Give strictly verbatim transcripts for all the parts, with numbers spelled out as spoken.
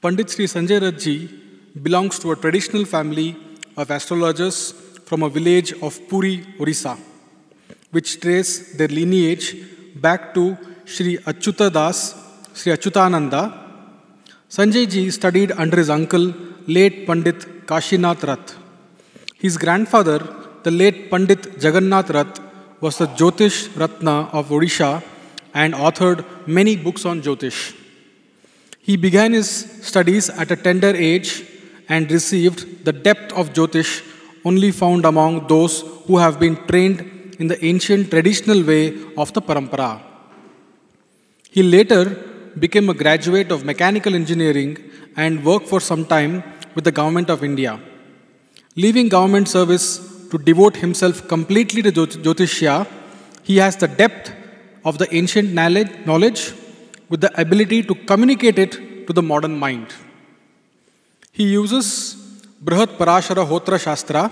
Pandit Sri Sanjay Rath ji belongs to a traditional family of astrologers from a village of Puri, Orissa, which trace their lineage back to Sri Achyuta Das, Sri Achyutananda. Sanjay ji studied under his uncle, late Pandit Kashinath Rath. His grandfather, the late Pandit Jagannath Rath, was the Jyotish Ratna of Odisha and authored many books on Jyotish. He began his studies at a tender age and received the depth of Jyotish only found among those who have been trained in the ancient traditional way of the Parampara. He later became a graduate of mechanical engineering and worked for some time with the Government of India. Leaving government service to devote himself completely to Jyotishya, he has the depth of the ancient knowledge with the ability to communicate it to the modern mind. He uses Brihat Parashara Hotra Shastra,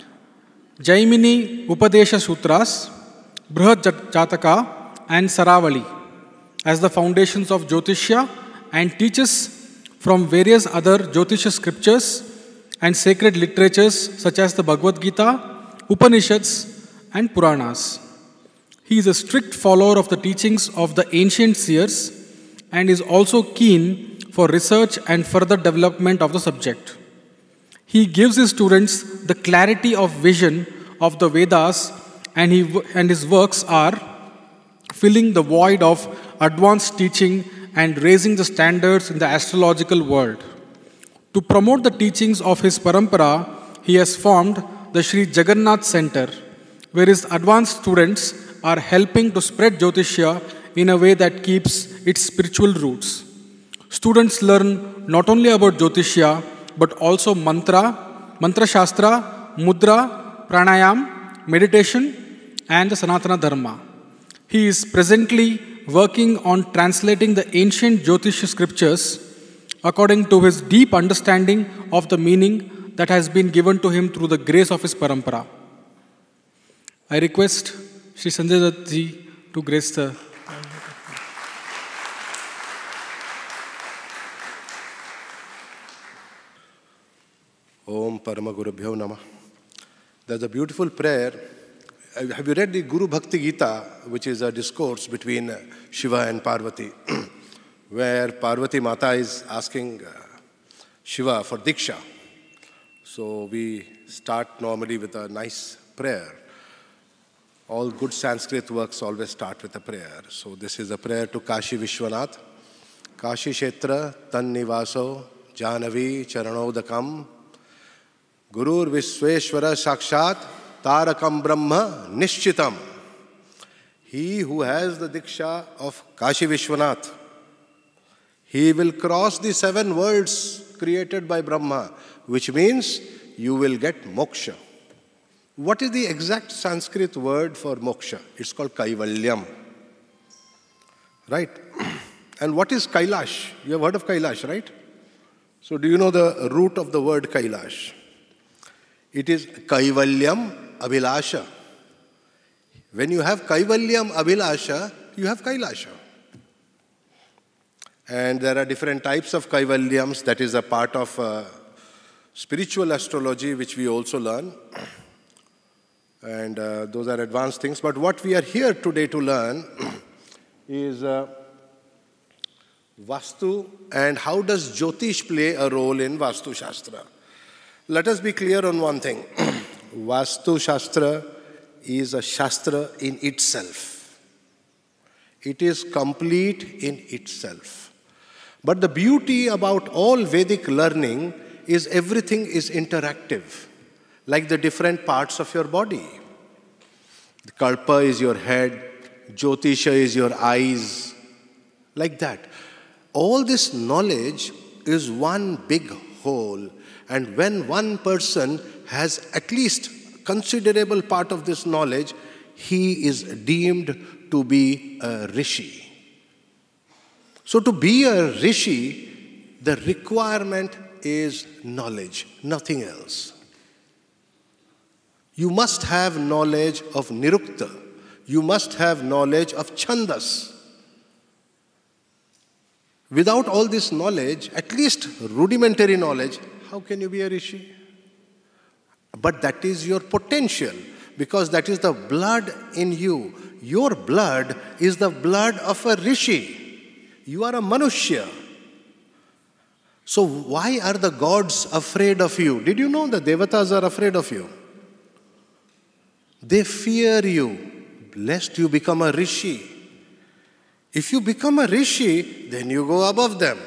Jaimini Upadesha Sutras, Brihat Jataka and Saravali as the foundations of Jyotishya and teaches from various other Jyotisha scriptures and sacred literatures such as the Bhagavad Gita, Upanishads and Puranas. He is a strict follower of the teachings of the ancient seers and is also keen for research and further development of the subject. He gives his students the clarity of vision of the Vedas, and, he, and his works are filling the void of advanced teaching and raising the standards in the astrological world. To promote the teachings of his parampara, he has formed the Sri Jagannath Center, where his advanced students are helping to spread Jyotishya in a way that keeps its spiritual roots. Students learn not only about Jyotishya, but also mantra, mantra shastra, mudra, pranayam, meditation, and the Sanatana Dharma. He is presently working on translating the ancient Jyotish scriptures according to his deep understanding of the meaning that has been given to him through the grace of his parampara. I request Sri Sanjay Rath ji to grace the... Om Paramagurubhyo Namah. There's a beautiful prayer. Have you read the Guru Bhakti Gita, which is a discourse between Shiva and Parvati, where Parvati Mata is asking Shiva for Diksha. So we start normally with a nice prayer. All good Sanskrit works always start with a prayer. So this is a prayer to Kashi Vishwanath. Kashi Kshetra Tan Nivaso Janavi Charanodakam Gurur Vishweshwara Sakshat Tarakam Brahma Nishchitam. He who has the Diksha of Kashi Vishwanath, he will cross the seven worlds created by Brahma, which means you will get moksha. What is the exact Sanskrit word for moksha? It's called Kaivalyam. Right? And what is Kailash? You have heard of Kailash, right? So do you know the root of the word Kailash? It is Kaivalyam Abhilasha. When you have Kaivalyam Abhilasha, you have Kailasha. And there are different types of Kaivalyams. That is a part of uh, spiritual astrology, which we also learn. And uh, those are advanced things. But what we are here today to learn is uh, Vastu and how does Jyotish play a role in Vastu Shastra. Let us be clear on one thing. Vastu Shastra is a Shastra in itself. It is complete in itself. But the beauty about all Vedic learning is everything is interactive, like the different parts of your body. The Kalpa is your head, Jyotisha is your eyes, like that. All this knowledge is one big whole, and when one person has at least considerable part of this knowledge, he is deemed to be a rishi. So to be a rishi, the requirement is knowledge, nothing else. You must have knowledge of Without all this knowledge, at least rudimentary knowledge, how can you be a rishi? But that is your potential, because that is the blood in you. Your blood is the blood of a rishi. You are a manushya. So why are the gods afraid of you? Did you know the devatas are afraid of you? They fear you, lest you become a rishi. If you become a rishi, then you go above them.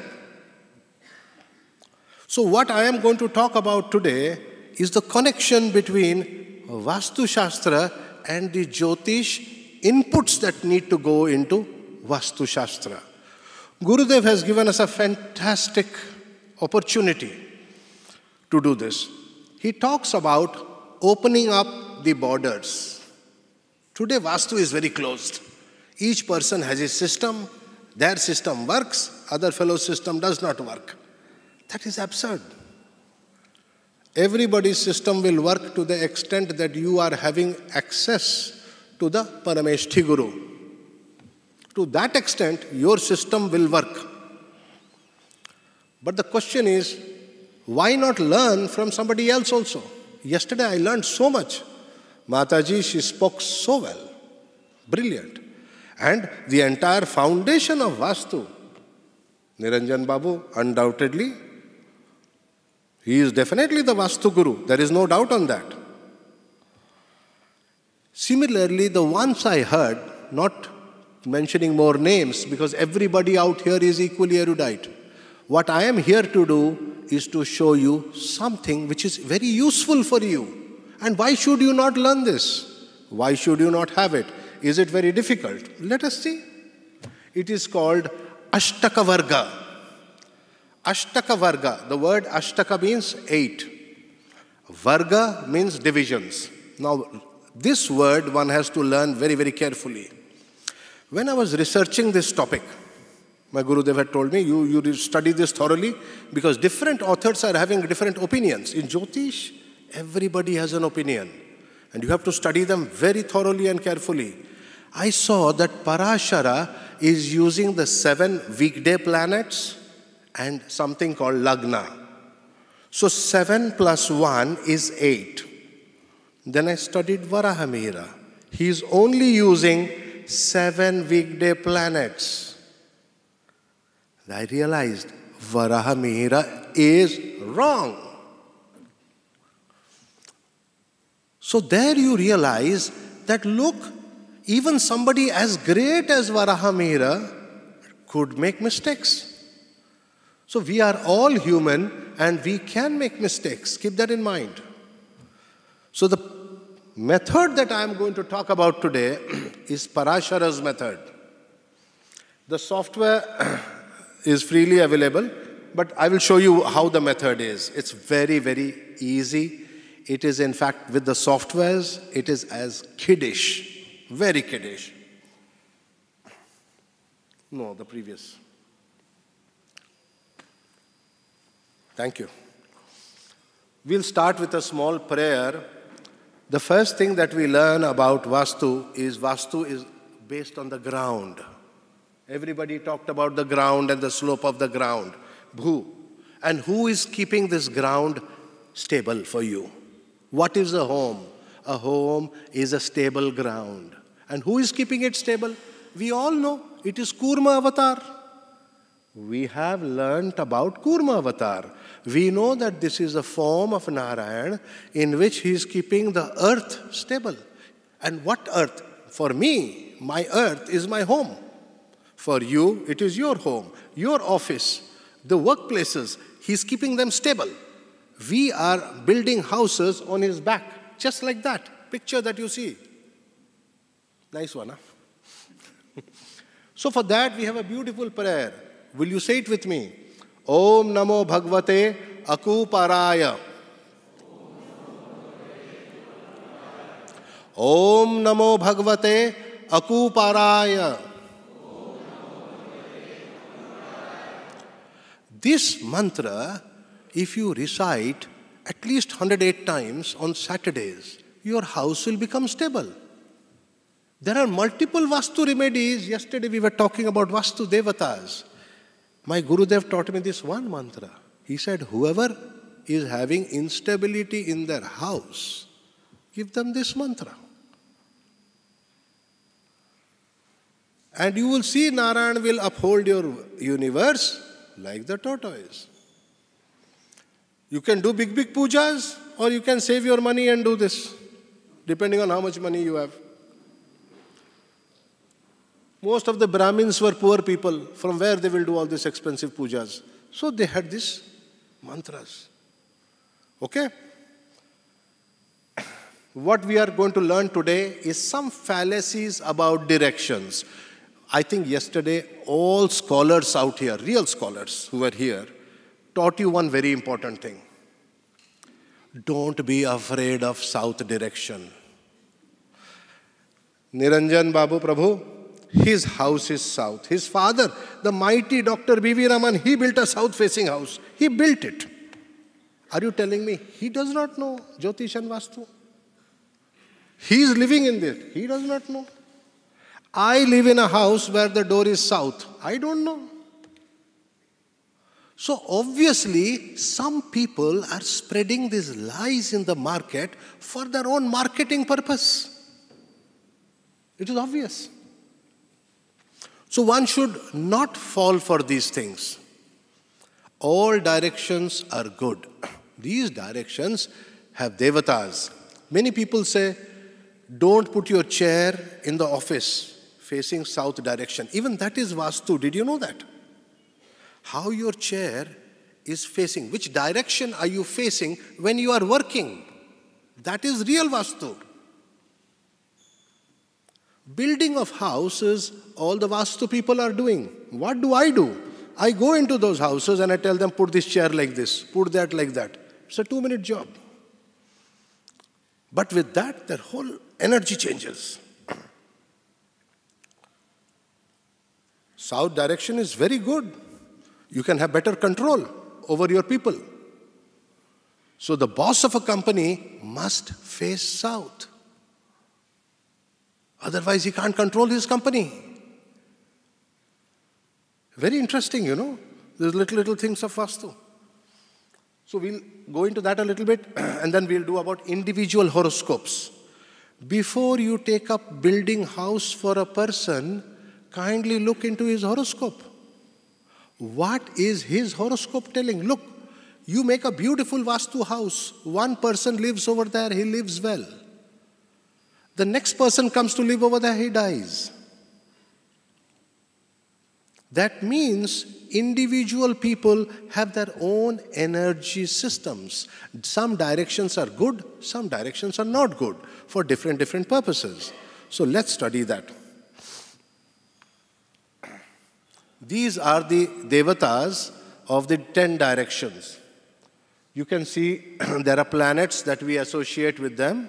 So what I am going to talk about today is the connection between Vastu Shastra and the Jyotish inputs that need to go into Vastu Shastra. Gurudev has given us a fantastic opportunity to do this. He talks about opening up the borders. Today Vastu is very closed. Each person has his system, their system works, other fellow's system does not work. That is absurd. Everybody's system will work to the extent that you are having access to the Parameshthi Guru. To that extent, your system will work. But the question is, why not learn from somebody else also? Yesterday I learned so much. Mataji, she spoke so well. Brilliant. And the entire foundation of Vastu, Niranjan Babu, undoubtedly, he is definitely the Vastu Guru. There is no doubt on that. Similarly, the ones I heard, not mentioning more names, because everybody out here is equally erudite. What I am here to do is to show you something which is very useful for you. And why should you not learn this? Why should you not have it? Is it very difficult? Let us see. It is called Ashtakvarga. Ashtakvarga. The word Ashtaka means eight. Varga means divisions. Now, this word one has to learn very, very carefully. When I was researching this topic, my Gurudev had told me, you, you study this thoroughly, because different authors are having different opinions. In Jyotish, everybody has an opinion. And you have to study them very thoroughly and carefully. I saw that Parashara is using the seven weekday planets and something called Lagna. So seven plus one is eight. Then I studied Varahamihira. He is only using seven weekday planets. I realized Varahamihira is wrong. So there you realize that, look, even somebody as great as Varahamihira could make mistakes. So we are all human and we can make mistakes. Keep that in mind. So the method that I am going to talk about today is Parashara's method. The software is freely available, but I will show you how the method is. It's very, very easy. It is, in fact, with the softwares, it is as kiddish, very kiddish. No, the previous. Thank you. We'll start with a small prayer. The first thing that we learn about Vastu is Vastu is based on the ground. Everybody talked about the ground and the slope of the ground. Bhu. And who is keeping this ground stable for you? What is a home? A home is a stable ground. And who is keeping it stable? We all know. It is Kurma Avatar. We have learnt about Kurma Avatar. We know that this is a form of Narayan in which he is keeping the earth stable. And what earth? For me, my earth is my home. For you, it is your home, your office, the workplaces. He's keeping them stable. We are building houses on his back, just like that picture that you see. Nice one, huh? So for that, we have a beautiful prayer. Will you say it with me? Om Namo Bhagavate Akuparaya. Om Namo Bhagavate Akuparaya. This mantra, if you recite at least one hundred eight times on Saturdays, your house will become stable. There are multiple Vastu remedies. Yesterday we were talking about Vastu Devatas. My Gurudev taught me this one mantra. He said, whoever is having instability in their house, give them this mantra. And you will see Narayan will uphold your universe like the tortoise. You can do big, big pujas, or you can save your money and do this, depending on how much money you have. Most of the Brahmins were poor people. From where they will do all these expensive pujas? So they had these mantras. Okay? What we are going to learn today is some fallacies about directions. I think yesterday all scholars out here, real scholars who were here, taught you one very important thing. Don't be afraid of south direction. Niranjan Babu Prabhu, his house is south. His father, the mighty Doctor B V Raman, he built a south-facing house. He built it. Are you telling me he does not know Jyotish and Vastu? He is living in this. He does not know. I live in a house where the door is south. I don't know. So obviously, some people are spreading these lies in the market for their own marketing purpose. It is obvious. So one should not fall for these things. All directions are good. These directions have devatas. Many people say, don't put your chair in the office facing south direction. Even that is Vastu. Did you know that? How your chair is facing. Which direction are you facing when you are working? That is real Vastu. Building of houses, all the Vastu people are doing. What do I do? I go into those houses and I tell them, put this chair like this, put that like that. It's a two-minute job. But with that, their whole energy changes. South direction is very good. You can have better control over your people. So the boss of a company must face south. Otherwise, he can't control his company. Very interesting, you know. There's little, little things of Vastu. So we'll go into that a little bit, and then we'll do about individual horoscopes. Before you take up building house for a person, kindly look into his horoscope. What is his horoscope telling? Look, you make a beautiful Vastu house. One person lives over there, he lives well. The next person comes to live over there, he dies. That means individual people have their own energy systems. Some directions are good, some directions are not good for different, different purposes. So let's study that. These are the devatas of the ten directions. You can see there are planets that we associate with them.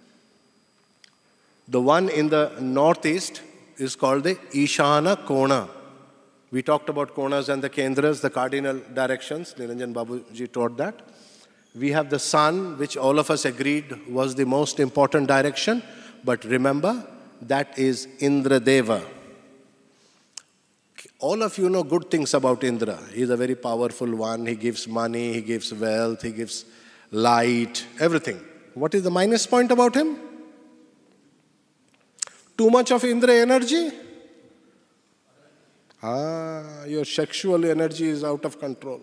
The one in the northeast is called the Ishana Kona. We talked about Konas and the Kendras, the cardinal directions. Niranjan Babuji taught that. We have the sun, which all of us agreed was the most important direction. But remember, that is Indra Deva. All of you know good things about Indra. He is a very powerful one. He gives money, he gives wealth, he gives light, everything. What is the minus point about him? Too much of Indra energy? Ah, your sexual energy is out of control.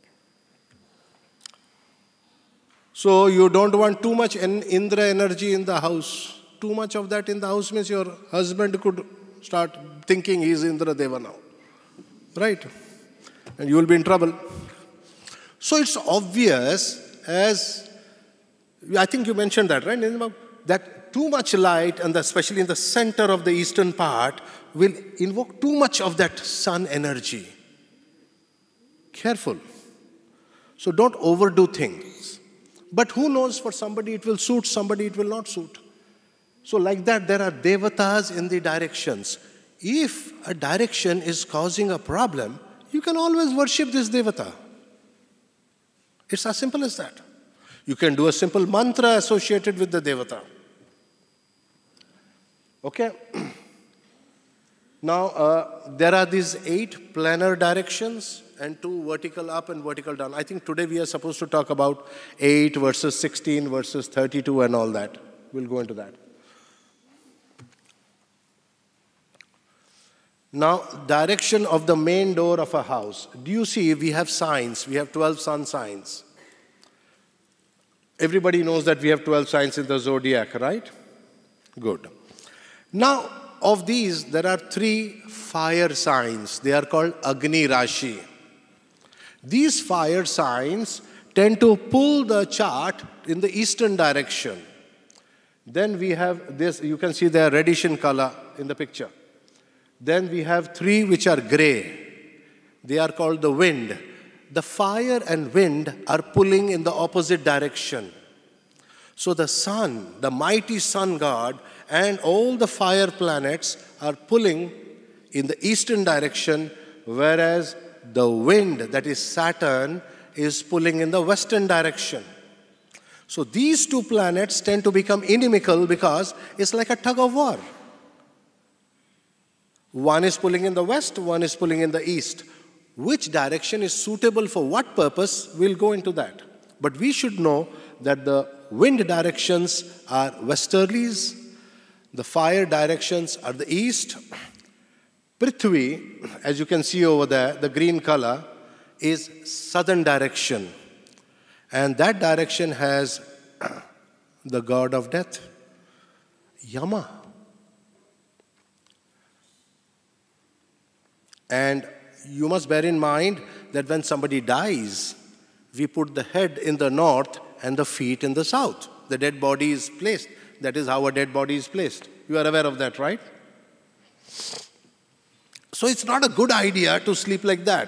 So you don't want too much Indra energy in the house. Too much of that in the house means your husband could start thinking he is Indra Deva now. Right? And you will be in trouble. So it's obvious, as I think you mentioned that, right? That too much light, and especially in the center of the eastern part, will invoke too much of that sun energy. Careful. So don't overdo things. But who knows, for somebody it will suit, somebody it will not suit. So like that, there are devatas in the directions. If a direction is causing a problem, you can always worship this devata. It's as simple as that. You can do a simple mantra associated with the devata. Okay? Now, uh, there are these eight planar directions and two vertical up and vertical down. I think today we are supposed to talk about eight versus sixteen versus thirty-two and all that. We'll go into that. Now, direction of the main door of a house. Do you see we have signs? We have twelve sun signs. Everybody knows that we have twelve signs in the zodiac, right? Good. Now, of these, there are three fire signs. They are called Agni Rashi. These fire signs tend to pull the chart in the eastern direction. Then we have this, you can see they are reddish in color in the picture. Then we have three which are gray. They are called the wind. The fire and wind are pulling in the opposite direction. So the sun, the mighty sun god, and all the fire planets are pulling in the eastern direction, whereas the wind, that is Saturn, is pulling in the western direction. So these two planets tend to become inimical because it's like a tug of war. One is pulling in the west, one is pulling in the east. Which direction is suitable for what purpose, we'll go into that. But we should know that the wind directions are westerlies, the fire directions are the east. Prithvi, as you can see over there, the green color, is southern direction. And that direction has the god of death, Yama. And you must bear in mind that when somebody dies, we put the head in the north and the feet in the south. The dead body is placed. That is how a dead body is placed. You are aware of that, right? So it's not a good idea to sleep like that.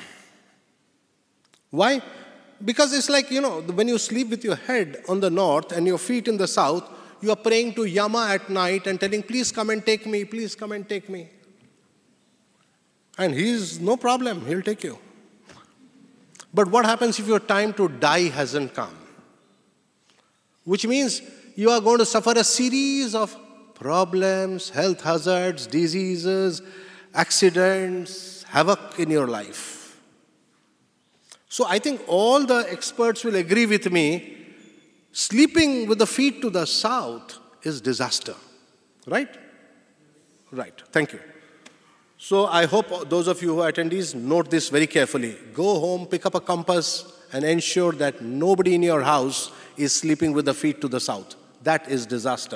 Why? Because it's like, you know, when you sleep with your head on the north and your feet in the south, you are praying to Yama at night and telling, please come and take me, please come and take me. And he's no problem, he'll take you. But what happens if your time to die hasn't come? Which means you are going to suffer a series of problems, health hazards, diseases, accidents, havoc in your life. So I think all the experts will agree with me, sleeping with the feet to the south is disaster. Right? Right. Thank you. So I hope those of you who are attendees note this very carefully. Go home, pick up a compass, and ensure that nobody in your house is sleeping with the feet to the south. That is disaster.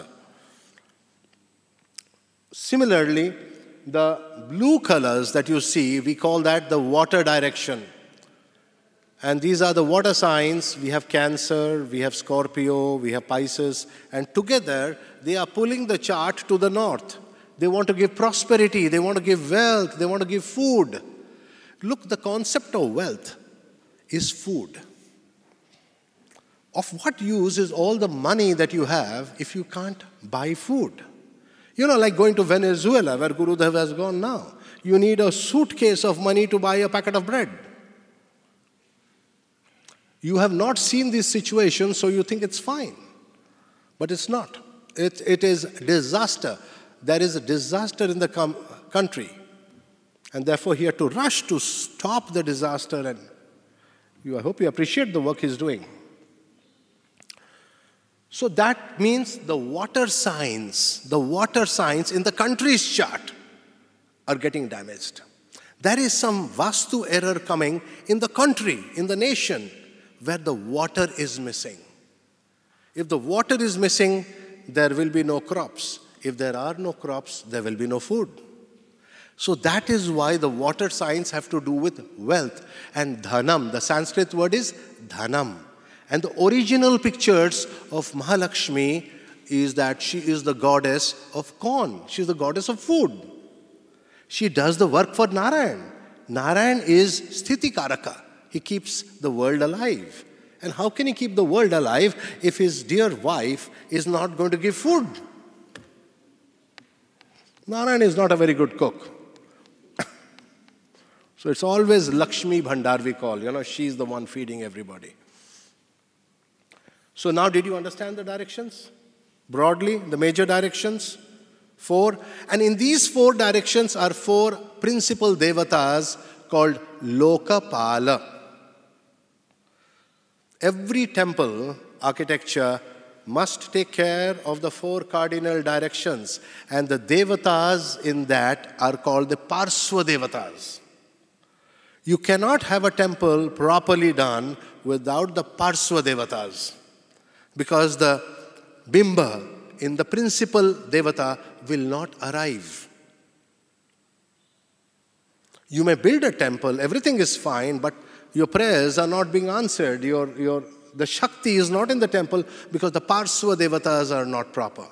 Similarly, the blue colors that you see, we call that the water direction. And these are the water signs. We have Cancer, we have Scorpio, we have Pisces, and together they are pulling the chart to the north. They want to give prosperity, they want to give wealth, they want to give food. Look, the concept of wealth is food. Of what use is all the money that you have if you can't buy food? You know, like going to Venezuela, where Gurudev has gone now. You need a suitcase of money to buy a packet of bread. You have not seen this situation, so you think it's fine. But it's not. It, it is disaster. There is a disaster in the com- country. And therefore, he had to rush to stop the disaster. And you, I hope you appreciate the work he's doing. So that means the water signs, the water signs in the country's chart are getting damaged. There is some Vastu error coming in the country, in the nation, where the water is missing. If the water is missing, there will be no crops. If there are no crops, there will be no food. So that is why the water signs have to do with wealth. And dhanam, the Sanskrit word is dhanam. And the original pictures of Mahalakshmi is that she is the goddess of corn. She is the goddess of food. She does the work for Narayan. Narayan is Sthiti Karaka. He keeps the world alive. And how can he keep the world alive if his dear wife is not going to give food? Narayan is not a very good cook. So it's always Lakshmi Bhandar we call. You know, she's the one feeding everybody. So now did you understand the directions? Broadly, the major directions? Four. And in these four directions are four principal devatas called Lokapala. Every temple architecture must take care of the four cardinal directions, and the devatas in that are called the Parsva devatas. You cannot have a temple properly done without the Parsva devatas, because the bimba in the principal devata will not arrive. You may build a temple, everything is fine, but your prayers are not being answered. Your, your, the Shakti is not in the temple because the Parsva devatas are not proper.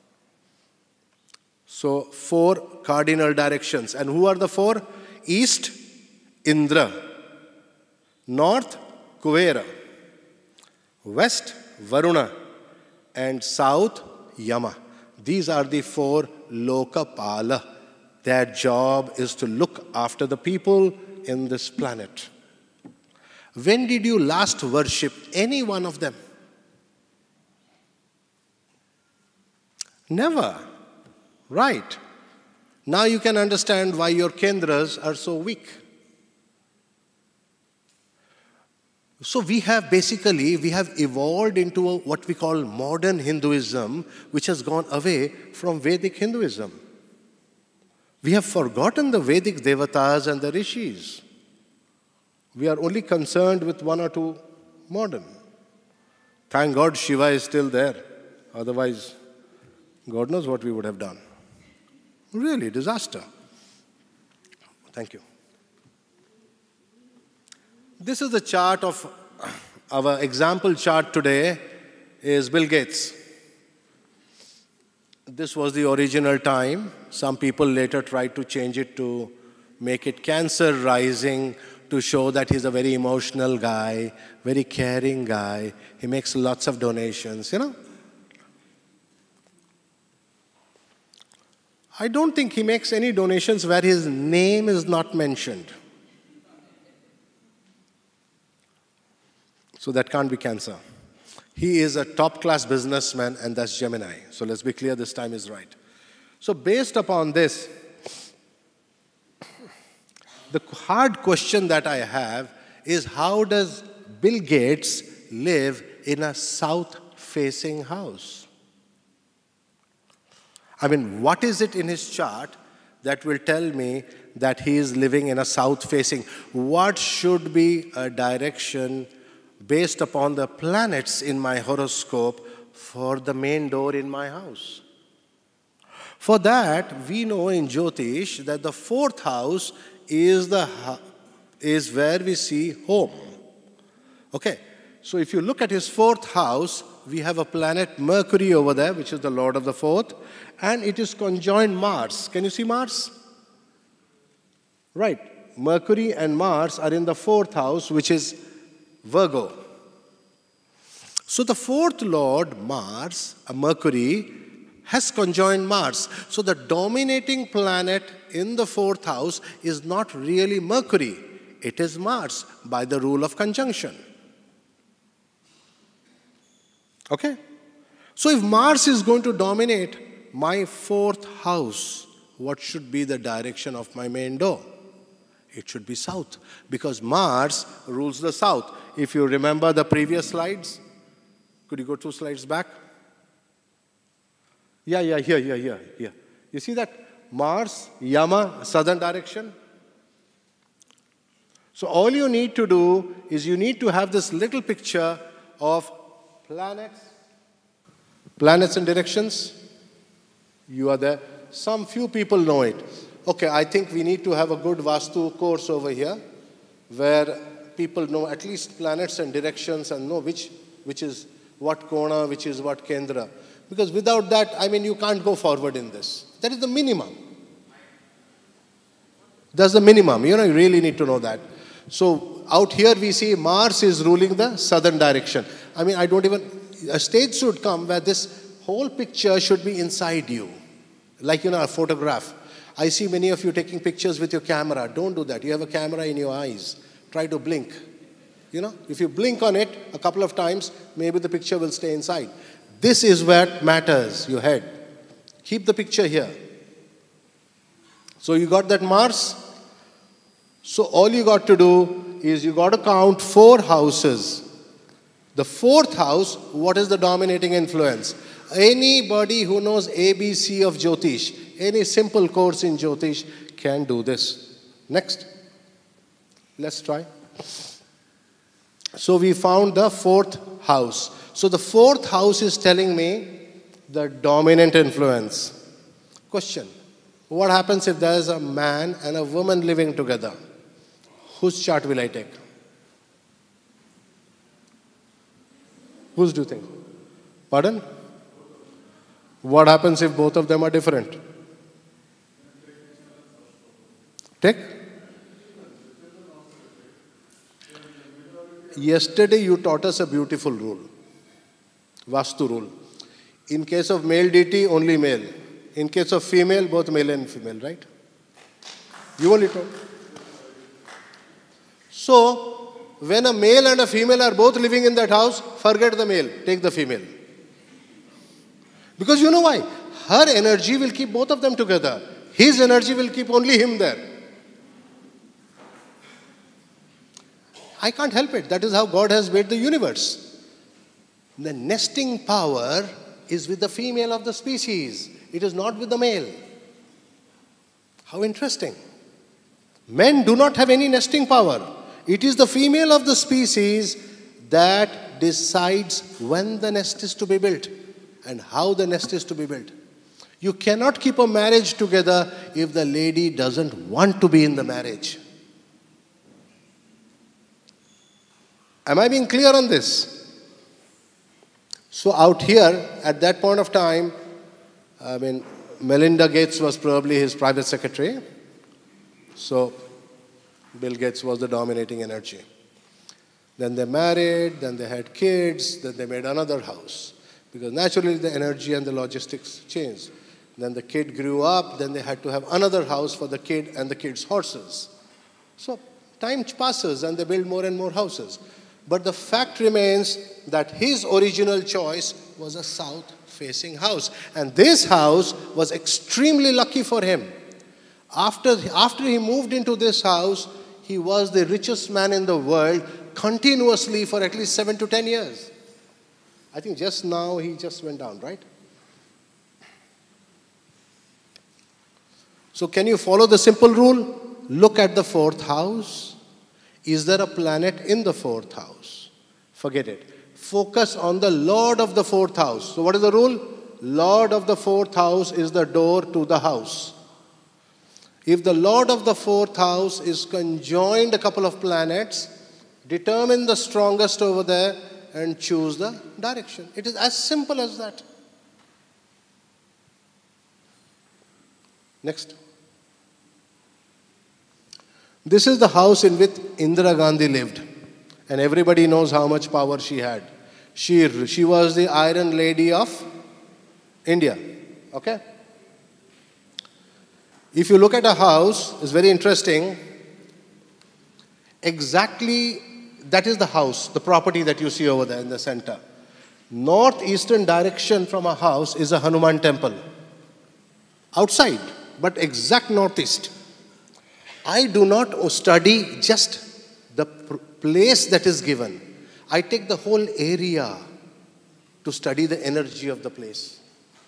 So, four cardinal directions. And who are the four? East, Indra. North, Kuvera. West, Varuna. And south, Yama. These are the four Lokapala. Their job is to look after the people in this planet. When did you last worship any one of them? Never. Right. Now you can understand why your kendras are so weak. So we have basically, we have evolved into a, what we call modern Hinduism, which has gone away from Vedic Hinduism. We have forgotten the Vedic devatas and the rishis. We are only concerned with one or two modern. Thank God Shiva is still there. Otherwise, God knows what we would have done. Really, disaster. Thank you. This is the chart of our example chart today is Bill Gates. This was the original time. Some people later tried to change it to make it Cancer Rising, to show that he's a very emotional guy, very caring guy. He makes lots of donations, you know. I don't think he makes any donations where his name is not mentioned. So that can't be Cancer. He is a top-class businessman, and that's Gemini. So let's be clear, this time is right. So based upon this, the hard question that I have is, how does Bill Gates live in a south-facing house? I mean, what is it in his chart that will tell me that he is living in a south-facing? What should be a direction based upon the planets in my horoscope for the main door in my house? For that, we know in Jyotish that the fourth house is, the, is where we see home. Okay, so if you look at his fourth house, we have a planet Mercury over there, which is the lord of the fourth, and it is conjoined Mars. Can you see Mars? Right, Mercury and Mars are in the fourth house, which is Virgo. So the fourth lord, Mars, a Mercury, has conjoined Mars. So the dominating planet in the fourth house is not really Mercury. It is Mars by the rule of conjunction. Okay? So if Mars is going to dominate my fourth house, what should be the direction of my main door? It should be south, because Mars rules the south. If you remember the previous slides, could you go two slides back? Yeah, yeah, here, here, here, here. You see that? Mars, Yama, southern direction. So all you need to do is you need to have this little picture of planets, planets and directions. You are there. Some few people know it. Okay, I think we need to have a good Vastu course over here, where people know at least planets and directions and know which, which is what Kona, which is what Kendra. Because without that, I mean, you can't go forward in this. That is the minimum. That's the minimum. You know, you really need to know that. So out here we see Mars is ruling the southern direction. I mean, I don't even, a stage should come where this whole picture should be inside you. Like, you know, a photograph. I see many of you taking pictures with your camera. Don't do that. You have a camera in your eyes. Try to blink. You know, if you blink on it a couple of times, maybe the picture will stay inside. This is what matters, your head. Keep the picture here. So you got that Mars? So all you got to do is you got to count four houses. The fourth house, what is the dominating influence? Anybody who knows A B C of Jyotish, any simple course in Jyotish can do this. Next. Let's try. So we found the fourth house. So the fourth house is telling me the dominant influence. Question. What happens if there is a man and a woman living together? Whose chart will I take? Whose do you think? Pardon? What happens if both of them are different? Take? Yesterday you taught us a beautiful rule. Vastu rule. In case of male deity, only male. In case of female, both male and female, right? You only taught. So, when a male and a female are both living in that house, forget the male, take the female. Because you know why? Her energy will keep both of them together. His energy will keep only him there. I can't help it. That is how God has made the universe. The nesting power is with the female of the species. It is not with the male. How interesting. Men do not have any nesting power. It is the female of the species that decides when the nest is to be built and how the nest is to be built. You cannot keep a marriage together if the lady doesn't want to be in the marriage. Am I being clear on this? So out here, at that point of time, I mean, Melinda Gates was probably his private secretary. So Bill Gates was the dominating energy. Then they married, then they had kids, then they made another house. Because naturally the energy and the logistics changed. Then the kid grew up, then they had to have another house for the kid and the kid's horses. So time passes and they build more and more houses. But the fact remains that his original choice was a south-facing house. And this house was extremely lucky for him. After, after he moved into this house, he was the richest man in the world continuously for at least seven to ten years. I think just now he just went down, right? So can you follow the simple rule? Look at the fourth house. Is there a planet in the fourth house? Forget it. Focus on the Lord of the fourth house. So what is the rule? Lord of the fourth house is the door to the house. If the Lord of the fourth house is conjoined a couple of planets, determine the strongest over there and choose the direction. It is as simple as that. Next. This is the house in which Indira Gandhi lived. And everybody knows how much power she had. She, she was the Iron Lady of India. Okay? If you look at a house, it's very interesting. Exactly, that is the house, the property that you see over there in the center. Northeastern direction from a house is a Hanuman temple. Outside, but exact northeast. I do not study just the place that is given. I take the whole area to study the energy of the place.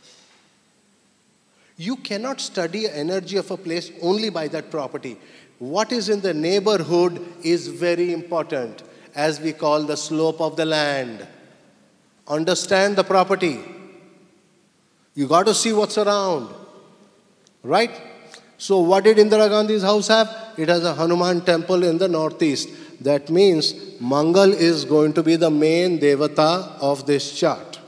You cannot study the energy of a place only by that property. What is in the neighborhood is very important, as we call the slope of the land. Understand the property. You got to see what's around. Right? So what did Indira Gandhi's house have? It has a Hanuman temple in the northeast. That means Mangal is going to be the main devata of this chart.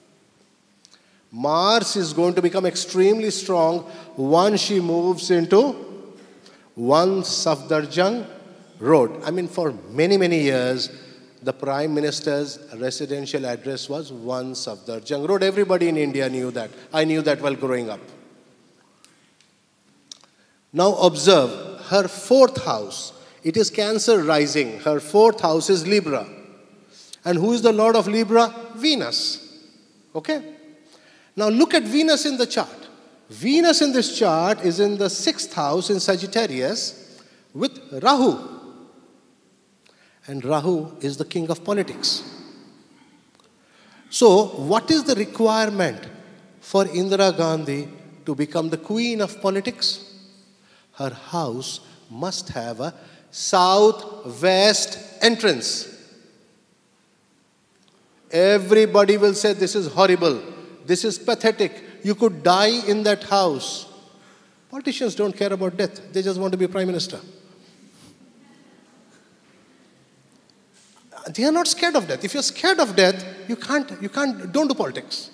Mars is going to become extremely strong once she moves into one Safdarjung Road. I mean, for many, many years, the Prime Minister's residential address was one Safdarjung Road. Everybody in India knew that. I knew that while growing up. Now observe, her fourth house, it is Cancer rising. Her fourth house is Libra. And who is the Lord of Libra? Venus. Okay? Now look at Venus in the chart. Venus in this chart is in the sixth house in Sagittarius with Rahu. And Rahu is the king of politics. So, what is the requirement for Indira Gandhi to become the queen of politics? Her house must have a southwest entrance. Everybody will say, this is horrible, this is pathetic, you could die in that house. Politicians don't care about death, they just want to be prime minister. They are not scared of death. If you're scared of death, you can't, you can't, don't do politics.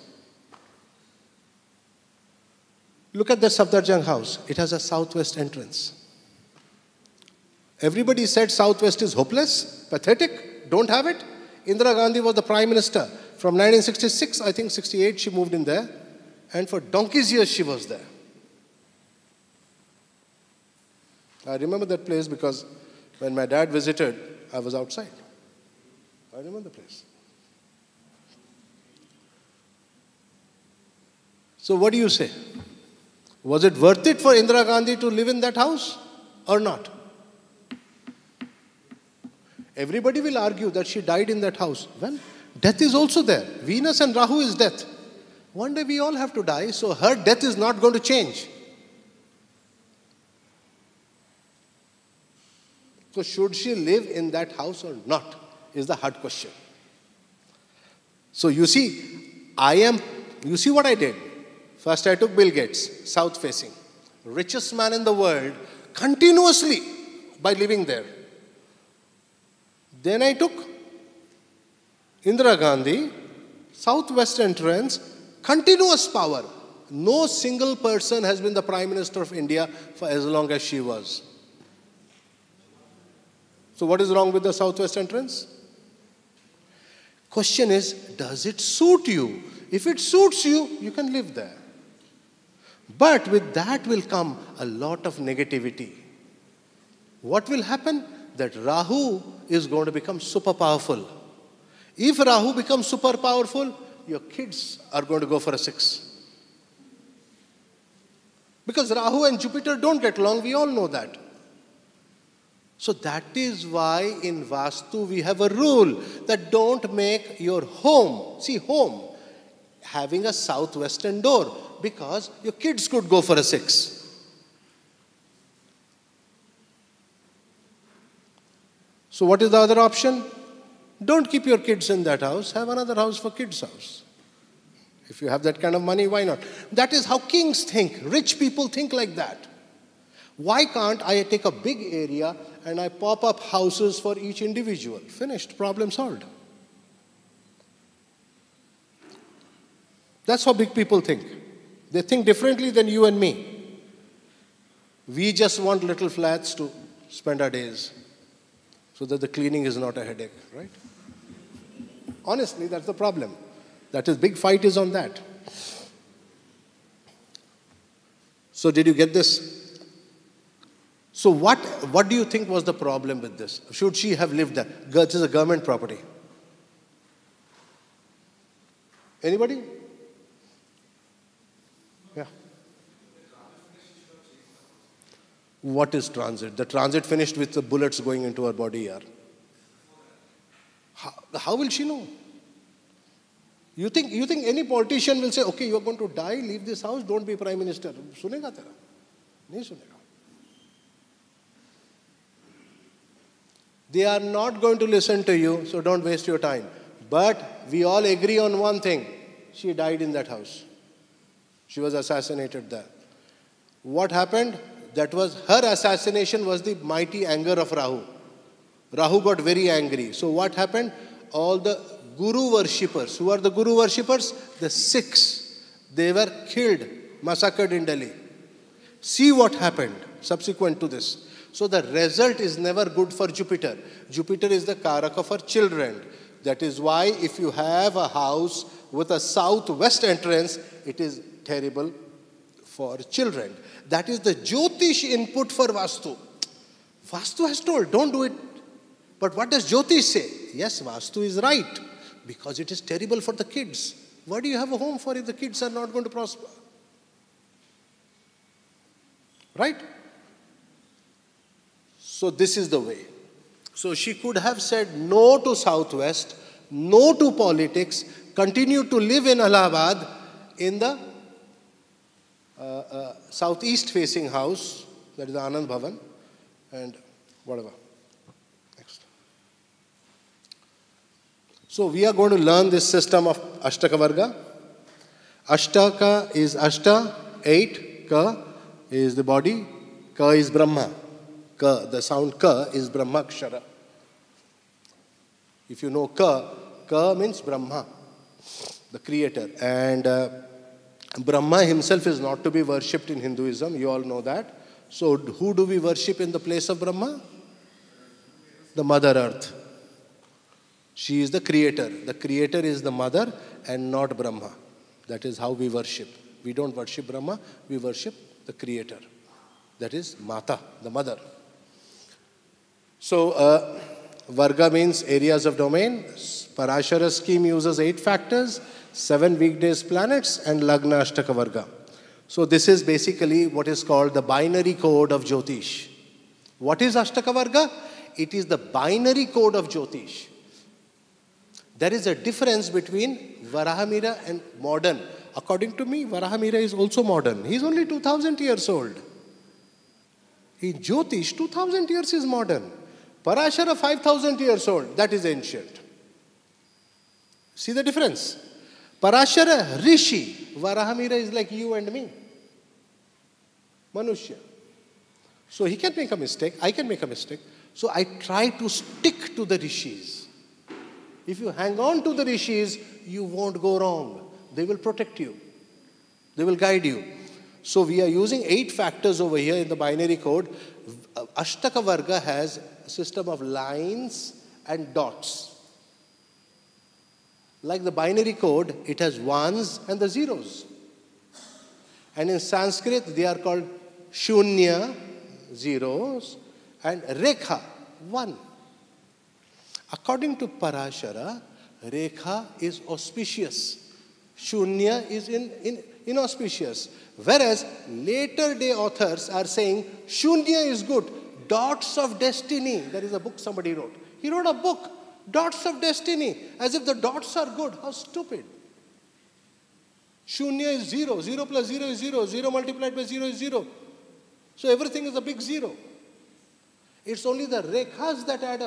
Look at the Safdarjung house. It has a southwest entrance. Everybody said southwest is hopeless, pathetic, don't have it. Indira Gandhi was the prime minister. From nineteen sixty-six, I think sixty-eight, she moved in there. And for donkey's years, she was there. I remember that place because when my dad visited, I was outside. I remember the place. So what do you say? Was it worth it for Indira Gandhi to live in that house or not? Everybody will argue that she died in that house. Well, death is also there. Venus and Rahu is death. One day we all have to die, so her death is not going to change. So should she live in that house or not is the hard question. So you see, I am, you see what I did? First I took Bill Gates, south facing, richest man in the world, continuously by living there. Then I took Indira Gandhi, southwest entrance, continuous power. No single person has been the Prime Minister of India for as long as she was. So what is wrong with the southwest entrance? Question is, does it suit you? If it suits you, you can live there. But with that will come a lot of negativity. What will happen? That Rahu is going to become super powerful. If Rahu becomes super powerful, your kids are going to go for a six. Because Rahu and Jupiter don't get along, we all know that. So that is why in Vastu we have a rule that don't make your home, see home, having a southwestern door because your kids could go for a six. So what is the other option? Don't keep your kids in that house, have another house for kids' house. If you have that kind of money, why not? That is how kings think. Rich people think like that. Why can't I take a big area and I pop up houses for each individual? Finished, problem solved. That's how big people think. They think differently than you and me. We just want little flats to spend our days so that the cleaning is not a headache, right? Honestly, that's the problem. That is, big fight is on that. So did you get this? So what, what do you think was the problem with this? Should she have lived there? This is a government property. Anybody? Yeah. What is transit? The transit finished with the bullets going into her body. Yaar. How, how will she know? You think, you think any politician will say, okay, you are going to die, leave this house, don't be prime minister. Sunega tera? Nahi sunega. They are not going to listen to you, so don't waste your time. But we all agree on one thing. She died in that house. She was assassinated there. What happened? That was, her assassination was the mighty anger of Rahu. Rahu got very angry. So what happened? All the Guru worshippers. Who are the Guru worshippers? The Sikhs. They were killed, massacred in Delhi. See what happened subsequent to this. So the result is never good for Jupiter. Jupiter is the Karaka for children. That is why if you have a house with a southwest entrance, it is terrible for children. That is the Jyotish input for Vastu. Vastu has told, don't do it. But what does Jyotish say? Yes, Vastu is right. Because it is terrible for the kids. Why do you have a home for if the kids are not going to prosper? Right? So this is the way. So she could have said no to Southwest, no to politics, continue to live in Allahabad in the uh, uh, southeast facing house, that is the Anand Bhavan, and whatever. Next. So we are going to learn this system of Ashtakvarga. Ashtaka is Ashta, eight. Ka is the body. Ka is Brahma. Ka, the sound Ka is Brahma Kshara. If you know Ka, Ka means Brahma, the creator. And uh, Brahma himself is not to be worshipped in Hinduism. You all know that. So who do we worship in the place of Brahma? The Mother Earth. She is the creator. The creator is the mother and not Brahma. That is how we worship. We don't worship Brahma, we worship the creator. That is Mata, the mother. So, uh, Varga means areas of domain. Parashara scheme uses eight factors, seven weekdays planets, and Lagna Ashtaka Varga. So, this is basically what is called the binary code of Jyotish. What is Ashtaka Varga? It is the binary code of Jyotish. There is a difference between Varahamira and modern. According to me, Varahamira is also modern. He is only two thousand years old. In Jyotish, two thousand years is modern. Parashara, five thousand years old. That is ancient. See the difference? Parashara, Rishi. Varahamira is like you and me. Manushya. So he can make a mistake. I can make a mistake. So I try to stick to the Rishis. If you hang on to the Rishis, you won't go wrong. They will protect you. They will guide you. So we are using eight factors over here in the binary code. Ashtaka Varga has a system of lines and dots. Like the binary code, it has ones and the zeros. And in Sanskrit, they are called shunya, zeros, and rekha, one. According to Parashara, rekha is auspicious. Shunya is in, in, inauspicious. Whereas later day authors are saying Shunya is good. Dots of destiny. There is a book somebody wrote. He wrote a book, Dots of Destiny, as if the dots are good. How stupid. Shunya is zero. Zero plus zero is zero. Zero multiplied by zero is zero. So everything is a big zero. It's only the rekhas that add up.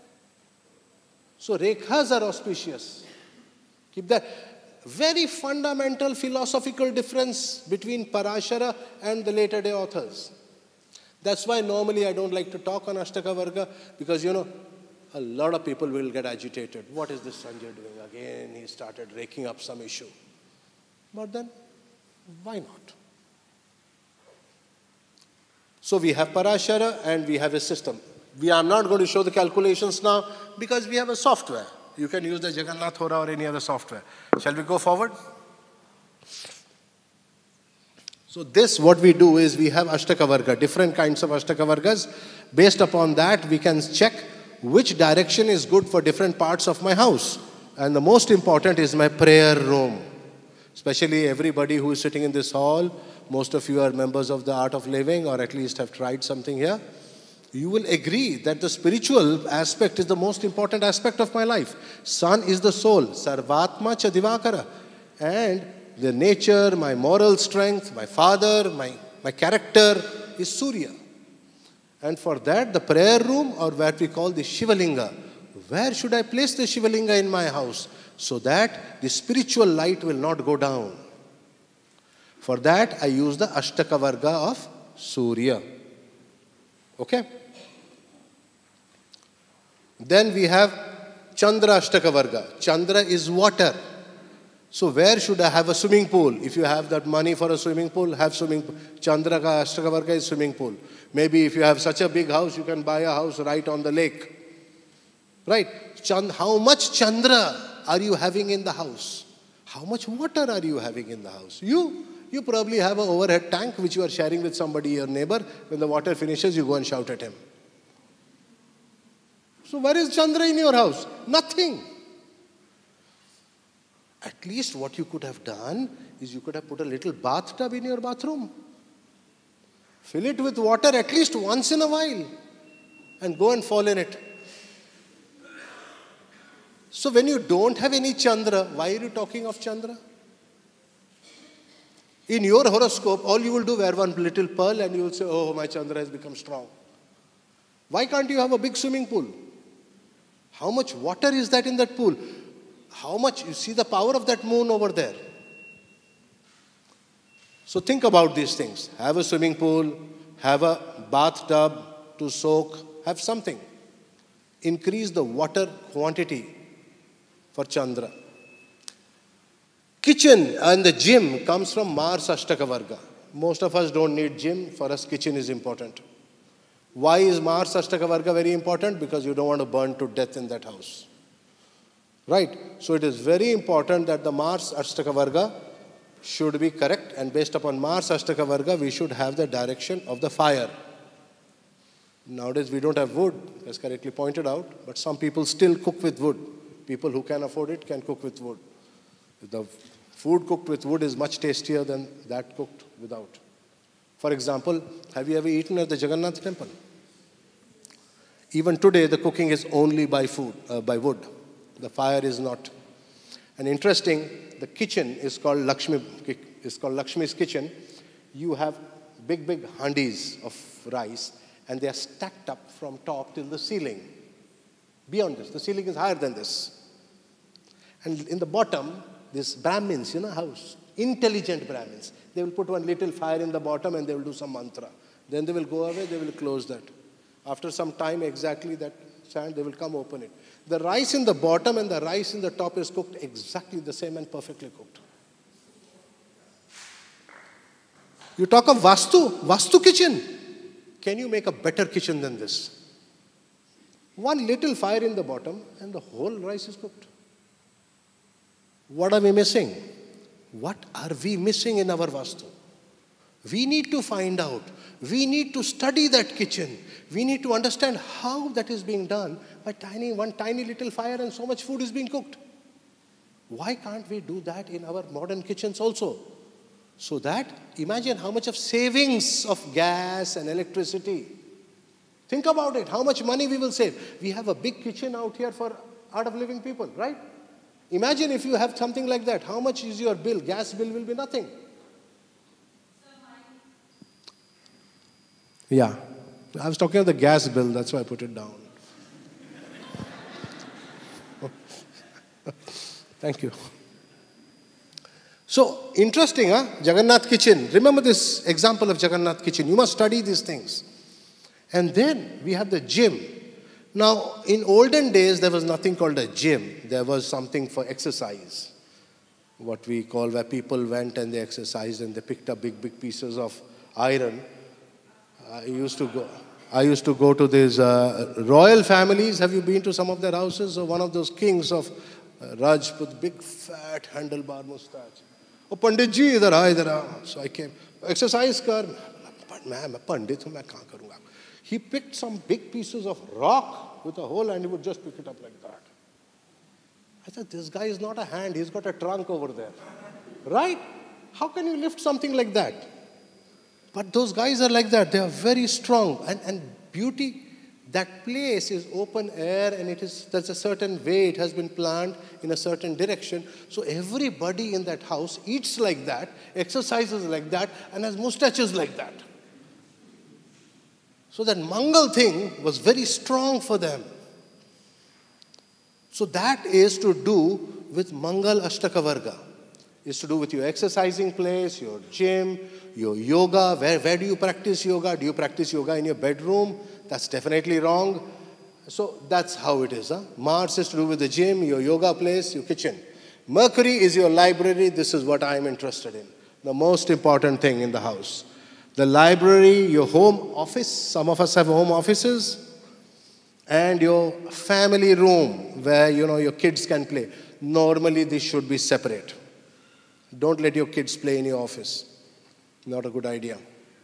So rekhas are auspicious. Keep that. Very fundamental philosophical difference between Parashara and the later day authors. That's why normally I don't like to talk on Ashtaka Varga, because you know, a lot of people will get agitated. What is this Sanjay doing again? He started raking up some issue. But then, why not? So we have Parashara and we have a system. We are not going to show the calculations now because we have a software. You can use the Jagannath Hora or any other software. Shall we go forward? So this, what we do is we have Ashtaka Varga, different kinds of Ashtaka Vargas. Based upon that, we can check which direction is good for different parts of my house. And the most important is my prayer room. Especially everybody who is sitting in this hall, most of you are members of the Art of Living or at least have tried something here. You will agree that the spiritual aspect is the most important aspect of my life. Sun is the soul, Sarvatma cha Divakara. And the nature, my moral strength, my father, my, my character is Surya. And for that, the prayer room, or what we call the Shivalinga. Where should I place the Shivalinga in my house so that the spiritual light will not go down? For that, I use the Ashtaka Varga of Surya. Okay? Then we have Chandra Ashtaka Varga. Chandra is water. So where should I have a swimming pool? If you have that money for a swimming pool, have swimming pool. Chandra ka Ashtaka Varga is swimming pool. Maybe if you have such a big house, you can buy a house right on the lake. Right? Chand- how much Chandra are you having in the house? How much water are you having in the house? You, you probably have an overhead tank which you are sharing with somebody, your neighbor. When the water finishes, you go and shout at him. So where is Chandra in your house? Nothing. At least what you could have done is you could have put a little bathtub in your bathroom. Fill it with water at least once in a while and go and fall in it. So when you don't have any Chandra, why are you talking of Chandra? In your horoscope, all you will do, wear one little pearl and you will say, oh, my Chandra has become strong. Why can't you have a big swimming pool? How much water is that in that pool? How much, you see the power of that moon over there. So think about these things. Have a swimming pool, have a bathtub to soak, have something. Increase the water quantity for Chandra. Kitchen and the gym comes from Mars Ashtakvarga. Most of us don't need gym. For us, kitchen is important. Why is Mars Ashtakvarga very important? Because you don't want to burn to death in that house. Right? So it is very important that the Mars Ashtakvarga should be correct. And based upon Mars Ashtakvarga, we should have the direction of the fire. Nowadays, we don't have wood, as correctly pointed out. But some people still cook with wood. People who can afford it can cook with wood. The food cooked with wood is much tastier than that cooked without. For example, have you ever eaten at the Jagannath temple? Even today, the cooking is only by food, uh, by wood. The fire is not. And interesting, the kitchen is called Lakshmi, is called Lakshmi's kitchen. You have big, big handis of rice, and they are stacked up from top till the ceiling. Beyond this, the ceiling is higher than this. And in the bottom, these Brahmins, you know how intelligent Brahmins, they will put one little fire in the bottom and they will do some mantra. Then they will go away, they will close that. After some time, exactly that sand, they will come open it. The rice in the bottom and the rice in the top is cooked exactly the same and perfectly cooked. You talk of Vastu, Vastu kitchen. Can you make a better kitchen than this? One little fire in the bottom and the whole rice is cooked. What are we missing? What are we missing in our Vastu? We need to find out. We need to study that kitchen. We need to understand how that is being done by tiny, one tiny little fire and so much food is being cooked. Why can't we do that in our modern kitchens also? So that, imagine how much of savings of gas and electricity. Think about it, how much money we will save. We have a big kitchen out here for Art of Living people, right? Imagine if you have something like that. How much is your bill? Gas bill will be nothing. Yeah. I was talking about the gas bill. That's why I put it down. Thank you. So, interesting, huh? Jagannath kitchen. Remember this example of Jagannath kitchen. You must study these things. And then we have the gym. Now, in olden days, there was nothing called a gym. There was something for exercise. What we call where people went and they exercised and they picked up big, big pieces of iron. I used to go, I used to go to these uh, royal families. Have you been to some of their houses? So one of those kings of uh, Raj with big fat handlebar mustache. Oh, Pandit ji, idhar aa, idhar aa. So I came. Exercise kar. I'm a Pandit, I can't do that. He picked some big pieces of rock with a hole and he would just pick it up like that. I thought, this guy is not a hand, he's got a trunk over there. Right? How can you lift something like that? But those guys are like that. They are very strong. And, and beauty, that place is open air and it is, there's a certain way it has been planned in a certain direction. So everybody in that house eats like that, exercises like that, and has mustaches like that. So that Mangal thing was very strong for them. So that is to do with Mangal Ashtakvarga. It's to do with your exercising place, your gym, your yoga. Where, where do you practice yoga? Do you practice yoga in your bedroom? That's definitely wrong. So that's how it is. Huh? Mars is to do with the gym, your yoga place, your kitchen. Mercury is your library. This is what I'm interested in. The most important thing in the house. The library, your home office, some of us have home offices, and your family room where, you know, your kids can play. Normally, this should be separate. Don't let your kids play in your office. Not a good idea.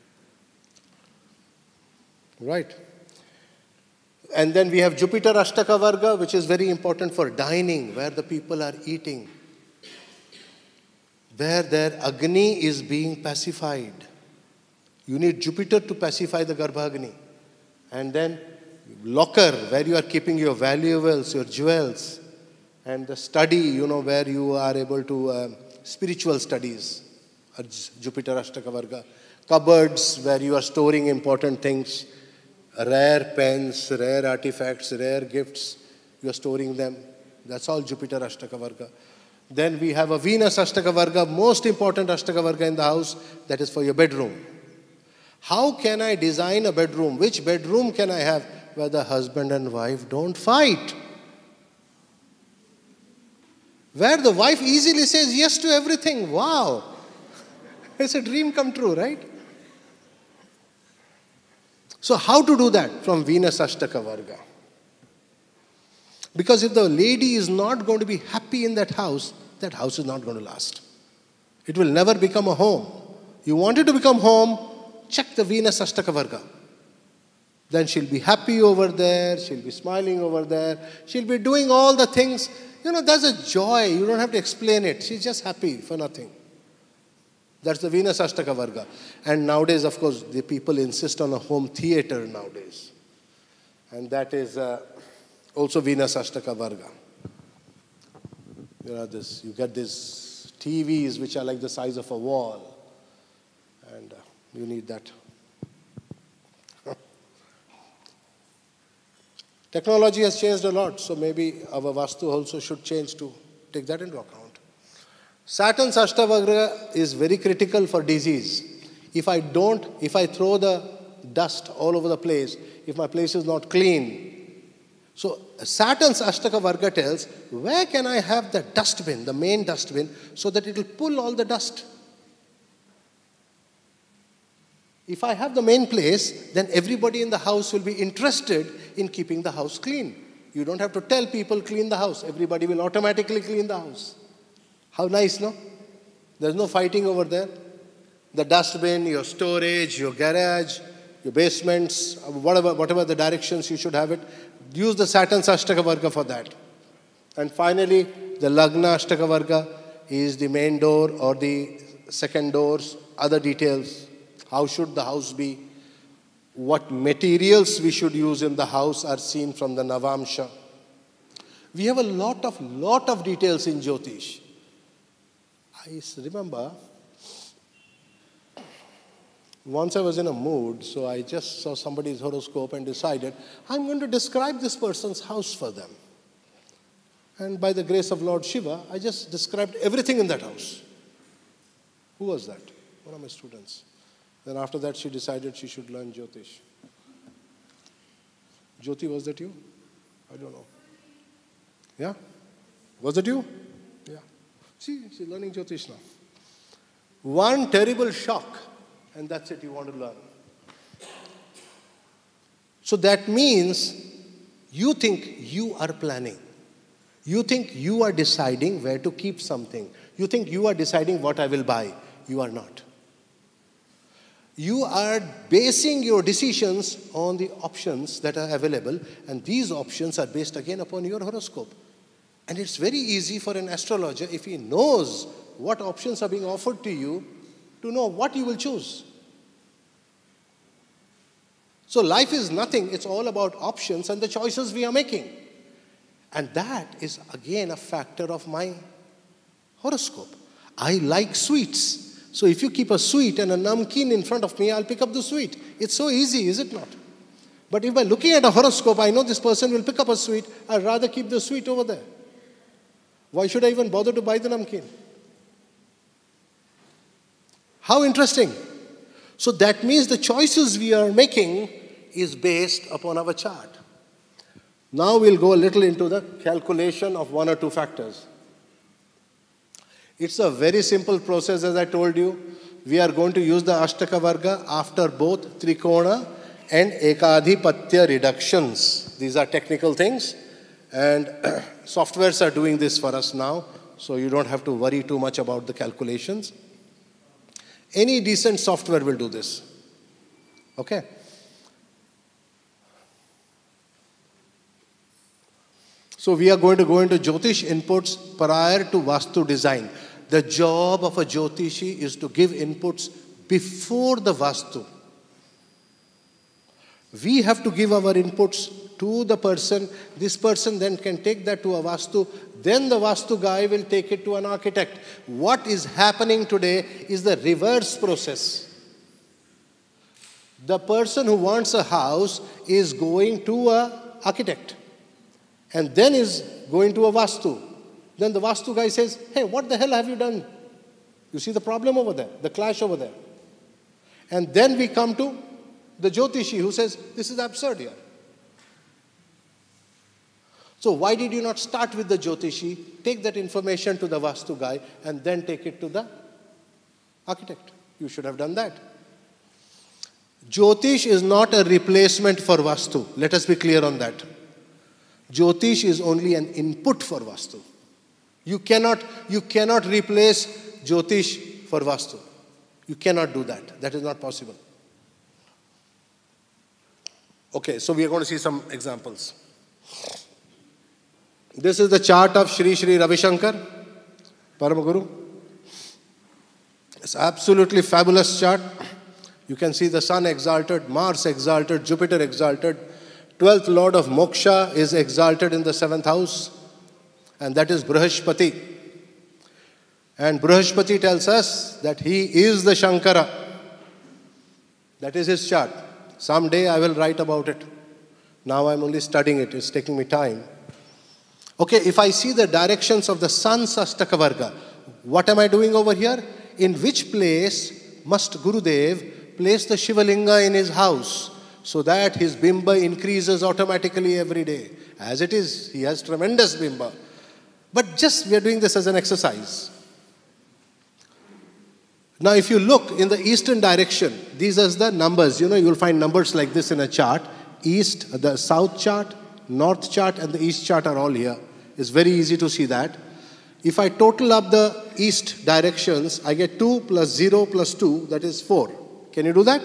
Right? And then we have Jupiter Ashtakvarga, which is very important for dining, where the people are eating, where their Agni is being pacified. You need Jupiter to pacify the Garbhagni. And then locker, where you are keeping your valuables, your jewels. And the study, you know, where you are able to, um, spiritual studies, Jupiter Ashtakvarga. Cupboards, where you are storing important things, rare pens, rare artifacts, rare gifts, you are storing them. That's all Jupiter Ashtakvarga. Then we have a Venus Ashtakvarga, most important Ashtakvarga in the house, that is for your bedroom. How can I design a bedroom? Which bedroom can I have where the husband and wife don't fight? Where the wife easily says yes to everything. Wow! It's a dream come true, right? So how to do that? From Venus Ashtakvarga. Because if the lady is not going to be happy in that house, that house is not going to last. It will never become a home. You want it to become home, check the Venus Ashtakvarga. Then she'll be happy over there, she'll be smiling over there, she'll be doing all the things. You know, there's a joy, you don't have to explain it. She's just happy for nothing. That's the Venus Ashtakvarga. And nowadays, of course, the people insist on a home theater nowadays. And that is uh, also Venus Ashtakvarga. You know, this, you get these T Vs which are like the size of a wall. And uh, you need that. Technology has changed a lot, so maybe our Vastu also should change to take that into account. Saturn's Ashtakvarga is very critical for disease. If I don't, if I throw the dust all over the place, if my place is not clean. So Saturn's Ashtakvarga tells, where can I have the dustbin, the main dustbin, so that it will pull all the dust? If I have the main place, then everybody in the house will be interested in keeping the house clean. You don't have to tell people clean the house. Everybody will automatically clean the house. How nice, no? There's no fighting over there. The dustbin, your storage, your garage, your basements, whatever, whatever the directions you should have it, use the Saturn's Ashtakvarga for that. And finally, the Lagna Ashtakvarga is the main door or the second doors, other details. How should the house be? What materials we should use in the house are seen from the Navamsha. We have a lot of, lot of details in Jyotish. I remember once I was in a mood, so I just saw somebody's horoscope and decided, I'm going to describe this person's house for them. And by the grace of Lord Shiva, I just described everything in that house. Who was that? One of my students. Then after that, she decided she should learn Jyotish. Jyoti, was that you? I don't know. Yeah? Was it you? Yeah. See, she's learning Jyotish now. One terrible shock, and that's it, you want to learn. So that means you think you are planning. You think you are deciding where to keep something. You think you are deciding what I will buy. You are not. You are basing your decisions on the options that are available, and these options are based again upon your horoscope. And it's very easy for an astrologer, if he knows what options are being offered to you, to know what you will choose. So life is nothing, it's all about options and the choices we are making. And that is again a factor of my horoscope. I like sweets. So if you keep a sweet and a namkeen in front of me, I'll pick up the sweet. It's so easy, is it not? But if by looking at a horoscope, I know this person will pick up a sweet, I'd rather keep the sweet over there. Why should I even bother to buy the namkeen? How interesting. So that means the choices we are making is based upon our chart. Now we'll go a little into the calculation of one or two factors. It's a very simple process, as I told you. We are going to use the Ashtakvarga after both Trikona and Ekadhipatya reductions. These are technical things, and softwares are doing this for us now, so you don't have to worry too much about the calculations. Any decent software will do this. Okay? So we are going to go into Jyotish inputs prior to Vastu design. The job of a Jyotishi is to give inputs before the Vastu. We have to give our inputs to the person. This person then can take that to a Vastu. Then the Vastu guy will take it to an architect. What is happening today is the reverse process. The person who wants a house is going to an architect and then is going to a Vastu. Then the Vastu guy says, hey, what the hell have you done? You see the problem over there, the clash over there. And then we come to the Jyotishi who says, this is absurd here. So why did you not start with the Jyotishi, take that information to the Vastu guy, and then take it to the architect? You should have done that. Jyotish is not a replacement for Vastu. Let us be clear on that. Jyotish is only an input for Vastu. You cannot, you cannot replace Jyotish for Vastu. You cannot do that. That is not possible. Okay, so we are going to see some examples. This is the chart of Shri Shri Ravi Shankar, Paramaguru. It's absolutely fabulous chart. You can see the Sun exalted, Mars exalted, Jupiter exalted. twelfth Lord of Moksha is exalted in the seventh house. And that is Brihaspati. And Brihaspati tells us that he is the Shankara. That is his chart. Someday I will write about it. Now I'm only studying it. It's taking me time. Okay, if I see the directions of the Sun's Ashtakvarga, what am I doing over here? In which place must Gurudev place the Shivalinga in his house so that his bimba increases automatically every day? As it is, he has tremendous bimba. But just we are doing this as an exercise. Now if you look in the eastern direction, these are the numbers. You know, you will find numbers like this in a chart. East, the south chart, north chart and the east chart are all here. It's very easy to see that. If I total up the east directions, I get two plus zero plus two, that is four. Can you do that?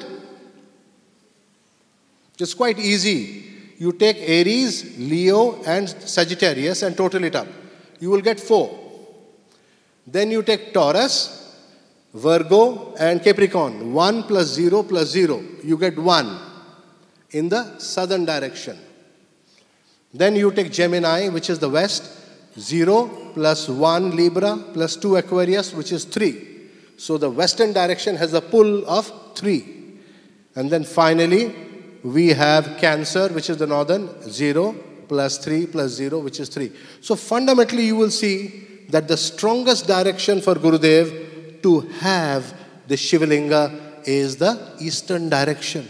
Just quite easy. You take Aries, Leo and Sagittarius and total it up. You will get four. Then you take Taurus, Virgo and Capricorn. one plus zero plus zero. You get one in the southern direction. Then you take Gemini, which is the west. zero plus one Libra plus two Aquarius, which is three. So the western direction has a pull of three. And then finally, we have Cancer, which is the northern. zero plus three plus zero, which is three. So fundamentally, you will see that the strongest direction for Gurudev to have the Shivalinga is the eastern direction.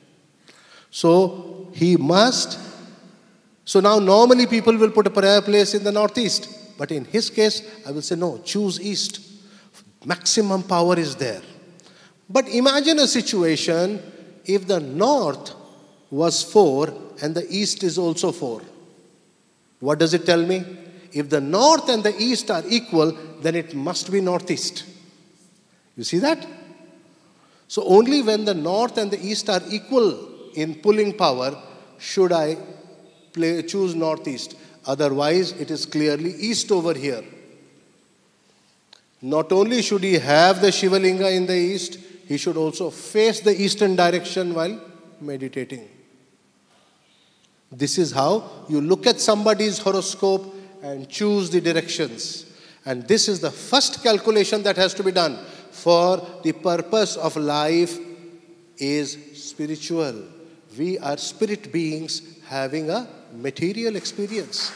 So he must... So now normally people will put a prayer place in the northeast. But in his case, I will say no, choose east. Maximum power is there. But imagine a situation if the north was four and the east is also four. What does it tell me? If the north and the east are equal, then it must be northeast. You see that? So only when the north and the east are equal in pulling power should I Play, choose northeast. Otherwise, it is clearly east over here. Not only should he have the Shivalinga in the east, he should also face the eastern direction while meditating. This is how you look at somebody's horoscope and choose the directions. And this is the first calculation that has to be done. For the purpose of life is spiritual. We are spirit beings having a material experience.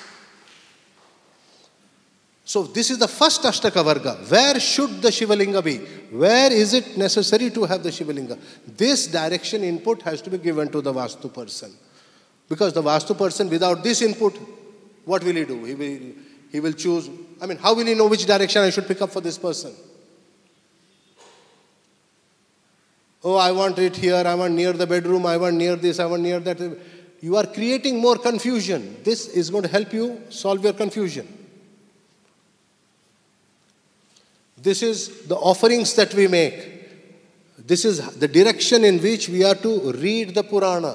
So this is the first Ashtakvarga. Where should the Shivalinga be? Where is it necessary to have the Shivalinga? This direction input has to be given to the Vastu person. Because the Vastu person, without this input, what will he do? He will, he will choose, I mean, how will he know which direction I should pick up for this person? Oh, I want it here, I want near the bedroom, I want near this, I want near that. You are creating more confusion. This is going to help you solve your confusion. This is the offerings that we make. This is the direction in which we are to read the Purana.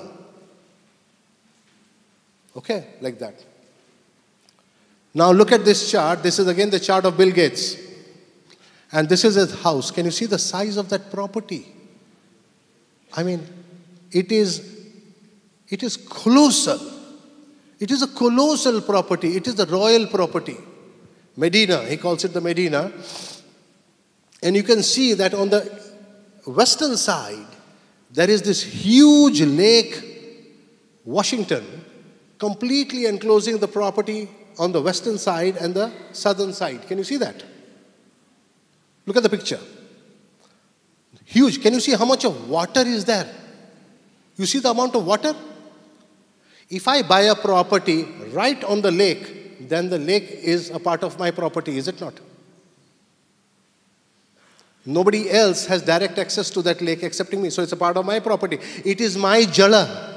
Okay, like that. Now look at this chart. This is again the chart of Bill Gates. And this is his house. Can you see the size of that property? I mean, it is, it is colossal. It is a colossal property. It is the royal property. Medina, he calls it the Medina. And you can see that on the western side, there is this huge lake, Washington, completely enclosing the property on the western side and the southern side. Can you see that? Look at the picture. Huge. Can you see how much of water is there? You see the amount of water? If I buy a property right on the lake, then the lake is a part of my property, is it not? Nobody else has direct access to that lake excepting me, so it's a part of my property. It is my jala.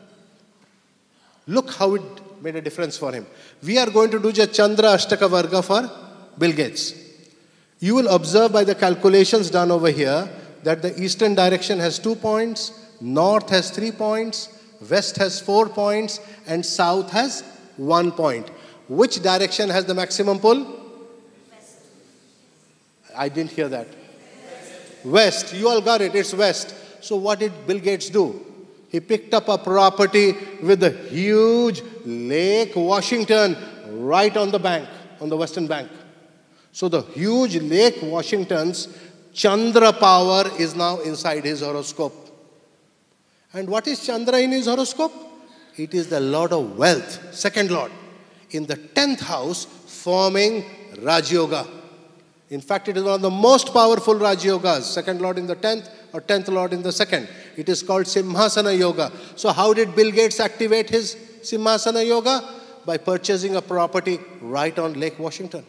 Look how it made a difference for him. We are going to do the Chandra Ashtakvarga for Bill Gates. You will observe by the calculations done over here that the eastern direction has two points, north has three points, west has four points, and south has one point. Which direction has the maximum pull? West. I didn't hear that. West. You all got it. It's west. So what did Bill Gates do? He picked up a property with a huge Lake Washington right on the bank, on the western bank. So the huge Lake Washington's Chandra power is now inside his horoscope. And what is Chandra in his horoscope? It is the Lord of Wealth, second Lord, in the tenth house, forming Raj Yoga. In fact, it is one of the most powerful Raj Yogas, second Lord in the tenth or tenth Lord in the second. It is called Simhasana Yoga. So how did Bill Gates activate his Simhasana Yoga? By purchasing a property right on Lake Washington.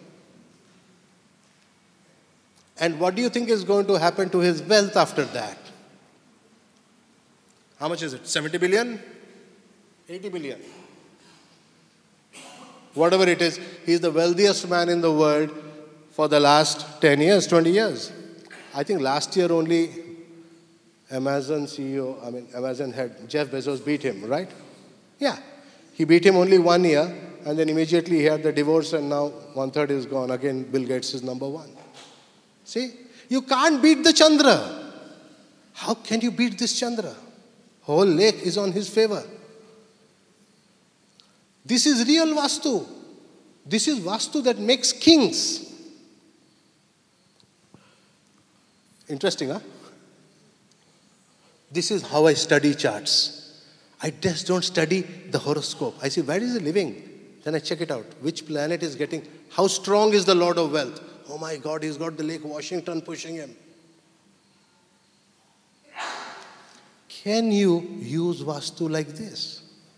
And what do you think is going to happen to his wealth after that? How much is it? seventy billion? eighty billion. Whatever it is, he is the wealthiest man in the world for the last ten years, twenty years. I think last year only Amazon C E O, I mean Amazon head, Jeff Bezos beat him, right? Yeah. He beat him only one year and then immediately he had the divorce and now one third is gone. Again, Bill Gates is number one. See? You can't beat the Chandra. How can you beat this Chandra? Whole lake is on his favor. This is real Vastu. This is Vastu that makes kings. Interesting, huh? This is how I study charts. I just don't study the horoscope. I see, where is he living? Then I check it out. Which planet is getting, how strong is the Lord of Wealth? Oh my God, he's got the Lake Washington pushing him. Can you use Vastu like this?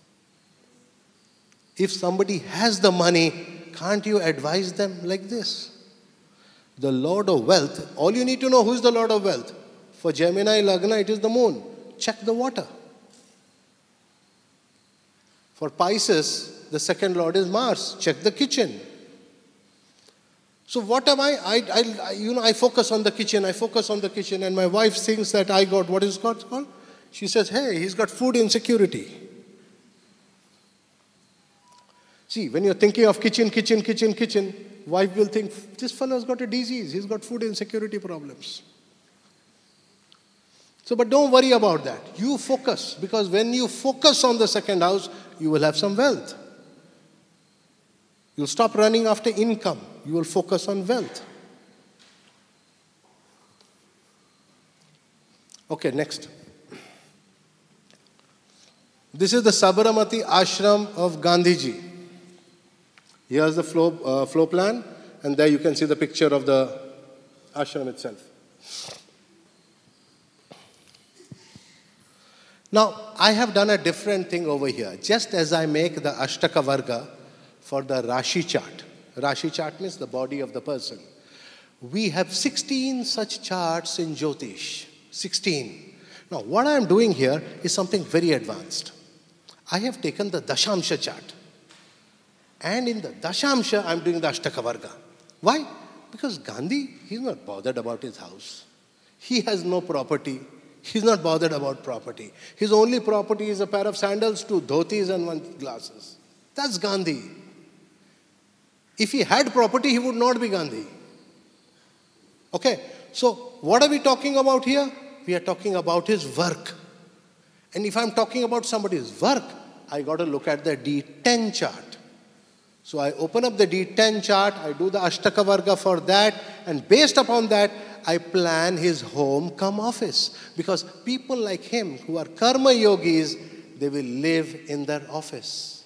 If somebody has the money, can't you advise them like this? The Lord of Wealth, all you need to know who is the Lord of Wealth. For Gemini Lagna, it is the moon. Check the water. For Pisces, the second Lord is Mars. Check the kitchen. So what am I? I, I, you know, I focus on the kitchen. I focus on the kitchen, and my wife thinks that I got, what is it called? She says, hey, he's got food insecurity. See, when you're thinking of kitchen, kitchen, kitchen, kitchen, wife will think, this fellow's got a disease. He's got food insecurity problems. So, but don't worry about that. You focus, because when you focus on the second house, you will have some wealth. You'll stop running after income. You will focus on wealth. Okay, next. This is the Sabarmati ashram of Gandhiji. Here's the flow, uh, flow plan, and there you can see the picture of the ashram itself. Now, I have done a different thing over here. Just as I make the Ashtakvarga for the Rashi chart. Rashi chart means the body of the person. We have sixteen such charts in Jyotish. sixteen. Now, what I am doing here is something very advanced. I have taken the Dashamsha chart. And in the Dashamsha, I am doing the Ashtakvarga. Why? Because Gandhi, he's not bothered about his house. He has no property. He's not bothered about property. His only property is a pair of sandals, two dhotis, and one glasses. That's Gandhi. If he had property, he would not be Gandhi. Okay, so what are we talking about here? We are talking about his work. And if I'm talking about somebody's work, I got to look at the D ten chart. So I open up the D ten chart, I do the Ashtakvarga for that, and based upon that, I plan his home come office. Because people like him who are karma yogis, they will live in their office.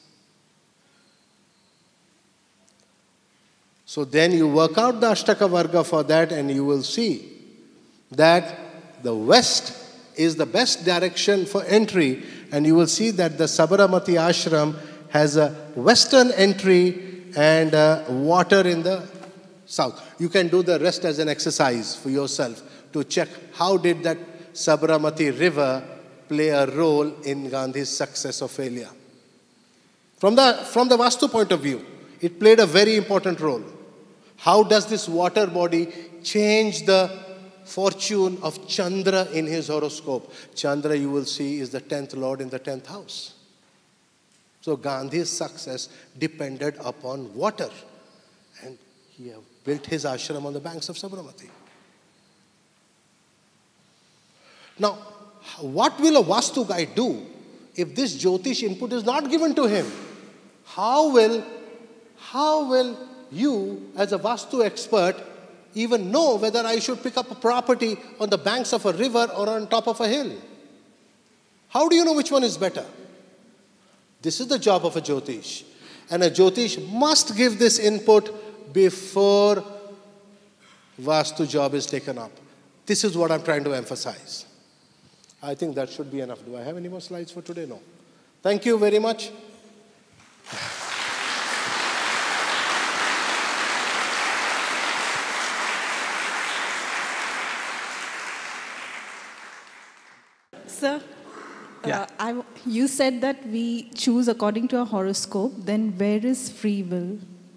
So then you work out the Ashtakvarga for that, and you will see that the west is the best direction for entry, and you will see that the Sabaramati ashram has a western entry and uh, water in the south. You can do the rest as an exercise for yourself to check how did that Sabaramati river play a role in Gandhi's success or failure. From the, from the Vastu point of view, it played a very important role. How does this water body change the fortune of Chandra in his horoscope? Chandra, you will see, is the tenth lord in the tenth house. So Gandhi's success depended upon water. And he built his ashram on the banks of Sabaramati. Now, what will a Vastu guy do if this Jyotish input is not given to him? How will, how will you, as a Vastu expert, even know whether I should pick up a property on the banks of a river or on top of a hill? How do you know which one is better? This is the job of a Jyotish. And a Jyotish must give this input before Vastu job is taken up. This is what I'm trying to emphasize. I think that should be enough. Do I have any more slides for today? No. Thank you very much. Sir, yeah. uh, I, you said that we choose according to our horoscope. Then where is free will?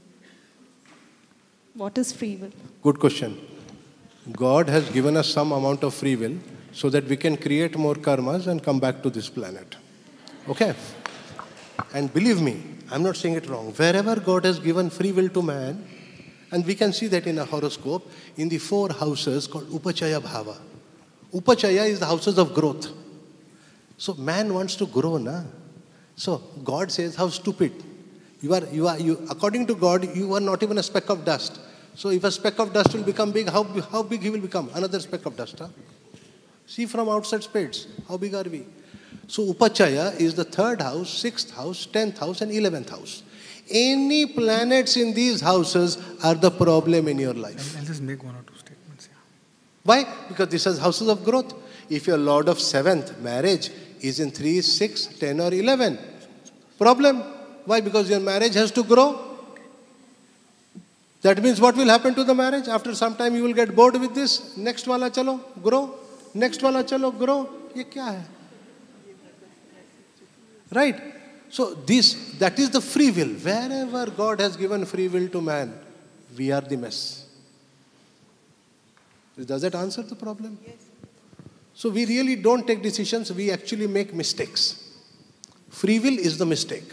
What is free will? Good question. God has given us some amount of free will so that we can create more karmas and come back to this planet. Okay? And believe me, I'm not saying it wrong. Wherever God has given free will to man, and we can see that in a horoscope, in the four houses called Upachaya Bhava. Upachaya is the houses of growth. So man wants to grow, na? So God says, how stupid. You are, you are, you, according to God, you are not even a speck of dust. So if a speck of dust will become big, how, how big he will become? Another speck of dust, huh? See from outside spades, how big are we? So Upachaya is the third house, sixth house, tenth house, and eleventh house. Any planets in these houses are the problem in your life. I'll, I'll just make one or two statements. Yeah. Why? Because this is houses of growth. If your lord of seventh, marriage, is in three, six, ten, or eleven, problem. Why? Because your marriage has to grow. That means what will happen to the marriage? After some time you will get bored with this. Next wala chalo, grow. Next wala chalo, grow. Ye kya hai? Right? So this, that is the free will. Wherever God has given free will to man, we are the mess. Does that answer the problem? Yes. So we really don't take decisions, we actually make mistakes. Free will is the mistake.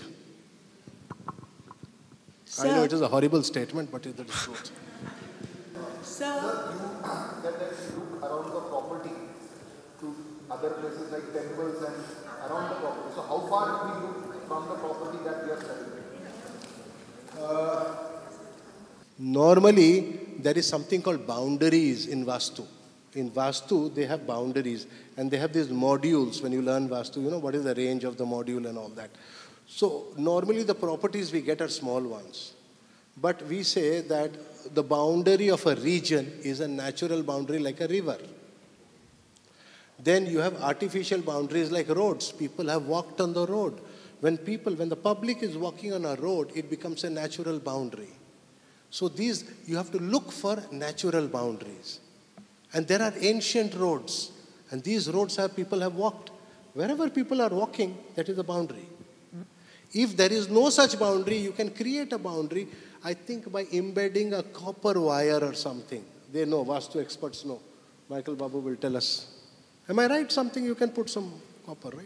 Sir, I know it is a horrible statement, but it is truth. Sir, you that you look around the property to other places like temples and around the property. So how far do we look from the property that we are celebrating? Uh, normally, there is something called boundaries in Vastu. In Vastu, they have boundaries, and they have these modules. When you learn Vastu, you know what is the range of the module and all that. So normally the properties we get are small ones. But we say that the boundary of a region is a natural boundary like a river. Then you have artificial boundaries like roads. People have walked on the road. When people, when the public is walking on a road, it becomes a natural boundary. So these, you have to look for natural boundaries. And there are ancient roads. And these roads have people have walked. Wherever people are walking, that is a boundary. If there is no such boundary, you can create a boundary, I think by embedding a copper wire or something. They know, Vastu experts know. Michael Babu will tell us. Am I right? Something you can put some copper, right?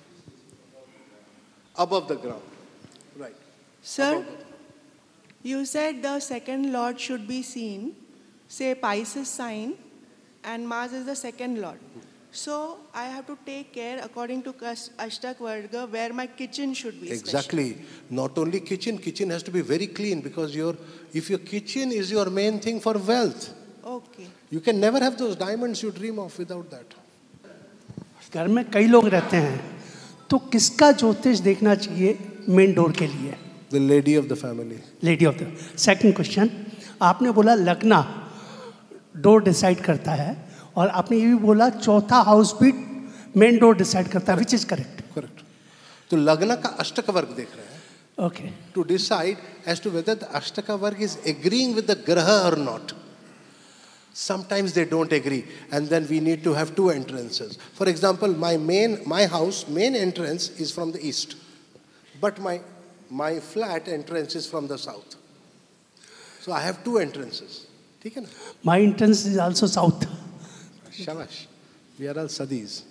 Above the ground. Right. Sir, you said the second lord should be seen, say Pisces sign, and Mars is the second lord. So I have to take care according to Ashtakvarga where my kitchen should be. Exactly. Special. Not only kitchen, kitchen has to be very clean because your, if your kitchen is your main thing for wealth, Okay. you can never have those diamonds you dream of without that. घर में कई लोग रहते हैं, तो किसका ज्योतिष देखना चाहिए मेन डोर के लिए? The lady of the family. Lady of the second question, आपने बोला लगना डोर डिसाइड करता है, और आपने ये भी बोला चौथा हाउस भी मेन डोर डिसाइड करता है, विच इज करेक्ट? करेक्ट. तो लग्न का अष्टक वर्ग देख रहे हैं. Okay. To decide as to whether the ashtak varga is agreeing with the graha और not. Sometimes they don't agree, and then we need to have two entrances. For example, my main, my house, main entrance is from the east, but my, my flat entrance is from the south. So I have two entrances. ठीक है ना? My entrance is also south. Shabash. We are all sadis.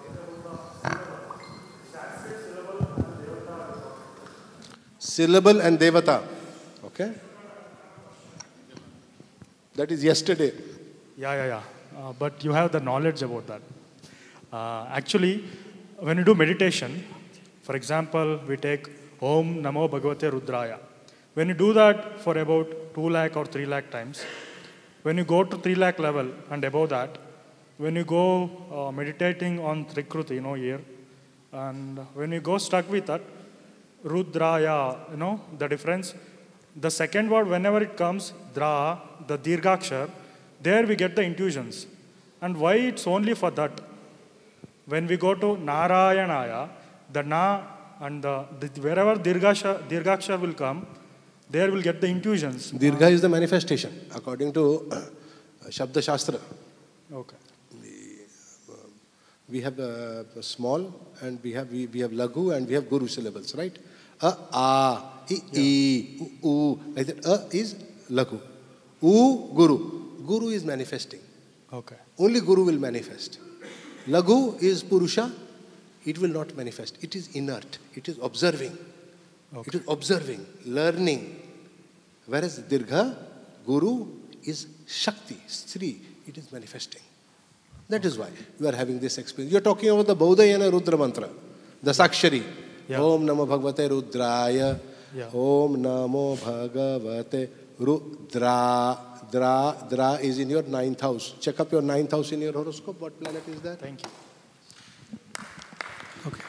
Syllable and devata. Okay? That is yesterday. Yeah, yeah, yeah. Uh, but you have the knowledge about that. Uh, actually, when you do meditation, for example, we take Om Namo Bhagavate Rudraya. When you do that for about two lakh or three lakh times, when you go to three lakh level and above that, when you go uh, meditating on Trikruti, you know, here, and when you go stuck with that, Rudraya, you know, the difference, the second word, whenever it comes, Dra, the Dirghakshar, there we get the intuitions. And why it's only for that? When we go to Narayanaya, the Na and the, the wherever Dirghakshar, Dirghakshar will come, there we'll get the intuitions. Dirgha is the manifestation, according to uh, Shabda Shastra. Okay. The, uh, we have uh, small and we have we, we have Lagu and we have Guru syllables, right? A, A, I, I, U, U, like that. A is Lagu. U, Guru. Guru is manifesting. Okay. Only Guru will manifest. Lagu is Purusha. It will not manifest. It is inert. It is observing. Okay. It is observing, learning. Whereas Dirgha, Guru is Shakti, Sri. It is manifesting. That is why you are having this experience. You are talking about the Baudayana Rudra mantra, the Sakshari. Yeah. Om Namo Bhagavate Rudraya. Yeah. Om Namo Bhagavate Rudra. Dra, Dra is in your ninth house. Check up your ninth house in your horoscope. What planet is that? Thank you. Okay.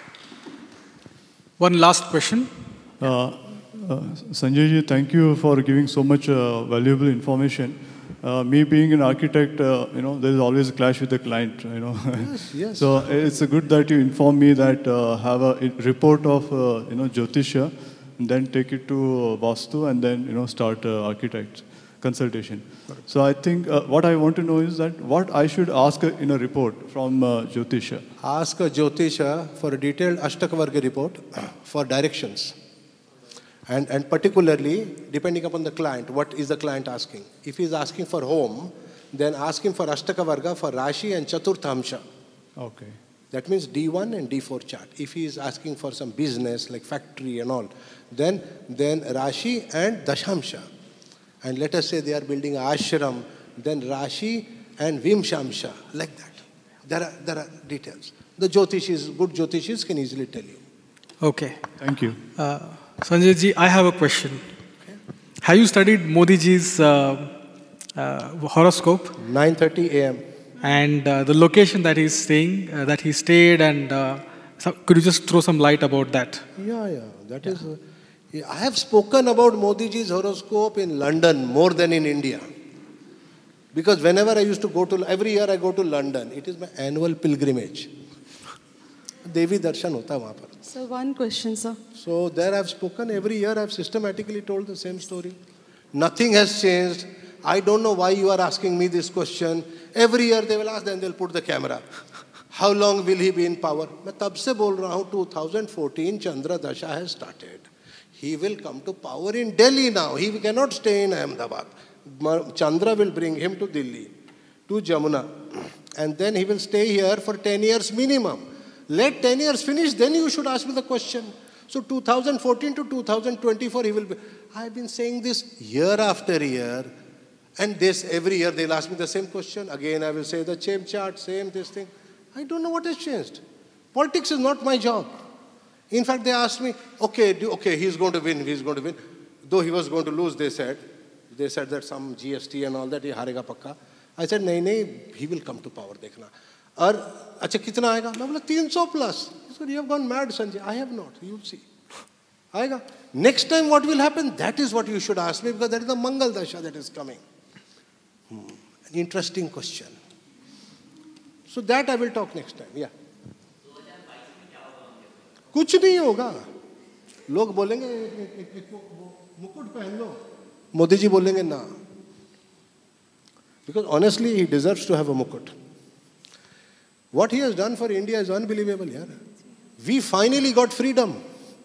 One last question. Uh, uh, Sanjay ji, thank you for giving so much uh, valuable information. Uh, me being an architect, uh, you know, there is always a clash with the client, you know. Yes, yes. So it's good that you inform me that uh, have a report of, uh, you know, Jyotisha, and then take it to uh, Vastu, and then, you know, start uh, architect consultation. So I think uh, what I want to know is that what I should ask in a report from uh, Jyotisha. Ask a Jyotisha for a detailed Ashtakvarga report for directions. And, and particularly, depending upon the client, what is the client asking? If he is asking for home, then ask him for Ashtakvarga for Rashi and Chaturthamsha. Okay. That means D one and D four chart. If he is asking for some business like factory and all, then, then Rashi and Dashamsha. And let us say they are building an ashram, then Rashi and Vimshamsha, like that. There are, there are details. The Jyotishis, good Jyotishis can easily tell you. Okay. Thank you. Uh, Sanjay ji, I have a question. Okay. Have you studied Modi ji's uh, uh, horoscope? nine thirty a m And uh, the location that he's staying, uh, that he stayed, and uh, so could you just throw some light about that? Yeah, yeah. That yeah. is. Uh, yeah, I have spoken about Modi ji's horoscope in London more than in India. Because whenever I used to go to, every year I go to London. It is my annual pilgrimage. Devi darshan hota wahan par. So one question, sir. So there I have spoken. Every year I have systematically told the same story. Nothing has changed. I don't know why you are asking me this question. Every year they will ask, then they'll put the camera. How long will he be in power? मैं तब से बोल रहा हूँ twenty fourteen Chandra Dasha has started. He will come to power in Delhi now. He cannot stay in Ahmedabad. Chandra will bring him to Delhi, to Jamuna. And then he will stay here for ten years minimum. Let ten years finish, then you should ask me the question. So twenty fourteen to twenty twenty-four he will be. I have been saying this year after year. And this, every year they'll ask me the same question. Again I will say the same chart, same this thing. I don't know what has changed. Politics is not my job. In fact, they asked me, okay, do, okay, he's going to win, he's going to win. Though he was going to lose, they said. They said that some G S T and all that, he harega pakka. I said, nahi, nahi, he will come to power, dekhna. Aur, acha, kitna aayega? I said, three hundred plus. He said, you have gone mad, Sanjay. I have not. You will see. Aayega. Next time what will happen? That is what you should ask me, because that is the Mangal Dasha that is coming. Hmm. An interesting question. So that I will talk next time. Yeah. कुछ नहीं होगा. लोग बोलेंगे मुकुट पहन लो. मोदी जी बोलेंगे ना. Because honestly, he deserves to have a mukut. What he has done for India is unbelievable. Yeah. We finally got freedom.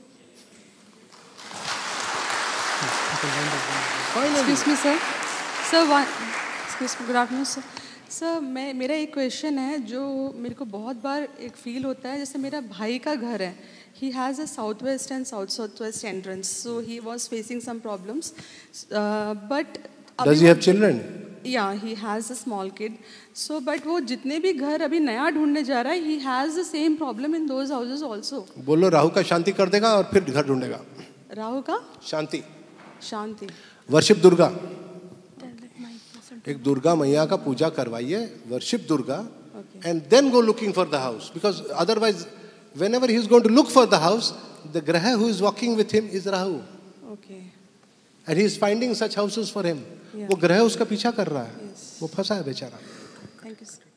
Finally. Excuse me, sir. Sir, one. Excuse me. Good afternoon, sir. Sir मैं मेरा एक question है जो मेरे को बहुत बार एक feel होता है. जैसे मेरा भाई का घर है. He has a southwest and south southwest entrance, so he was facing some problems. Uh, but does he have children? Yeah, he has a small kid. So, but वो जितने भी घर अभी नया ढूंढने जा रहा है, he has the same problem in those houses also. बोलो राहु का शांति कर देगा और फिर घर ढूंढेगा. राहु का शांति. शांति. वर्शिप दुर्गा. एक दुर्गा मैया का पूजा करवाइए, worship Durga, and then go looking for the house, because otherwise whenever he is going to look for the house, the graha who is walking with him is Rahu. Okay. And he is finding such houses for him. Yeah. वो ग्रह उसका पीछा कर रहा है. Yes. वो फंसा है बेचारा. Thank you, sir.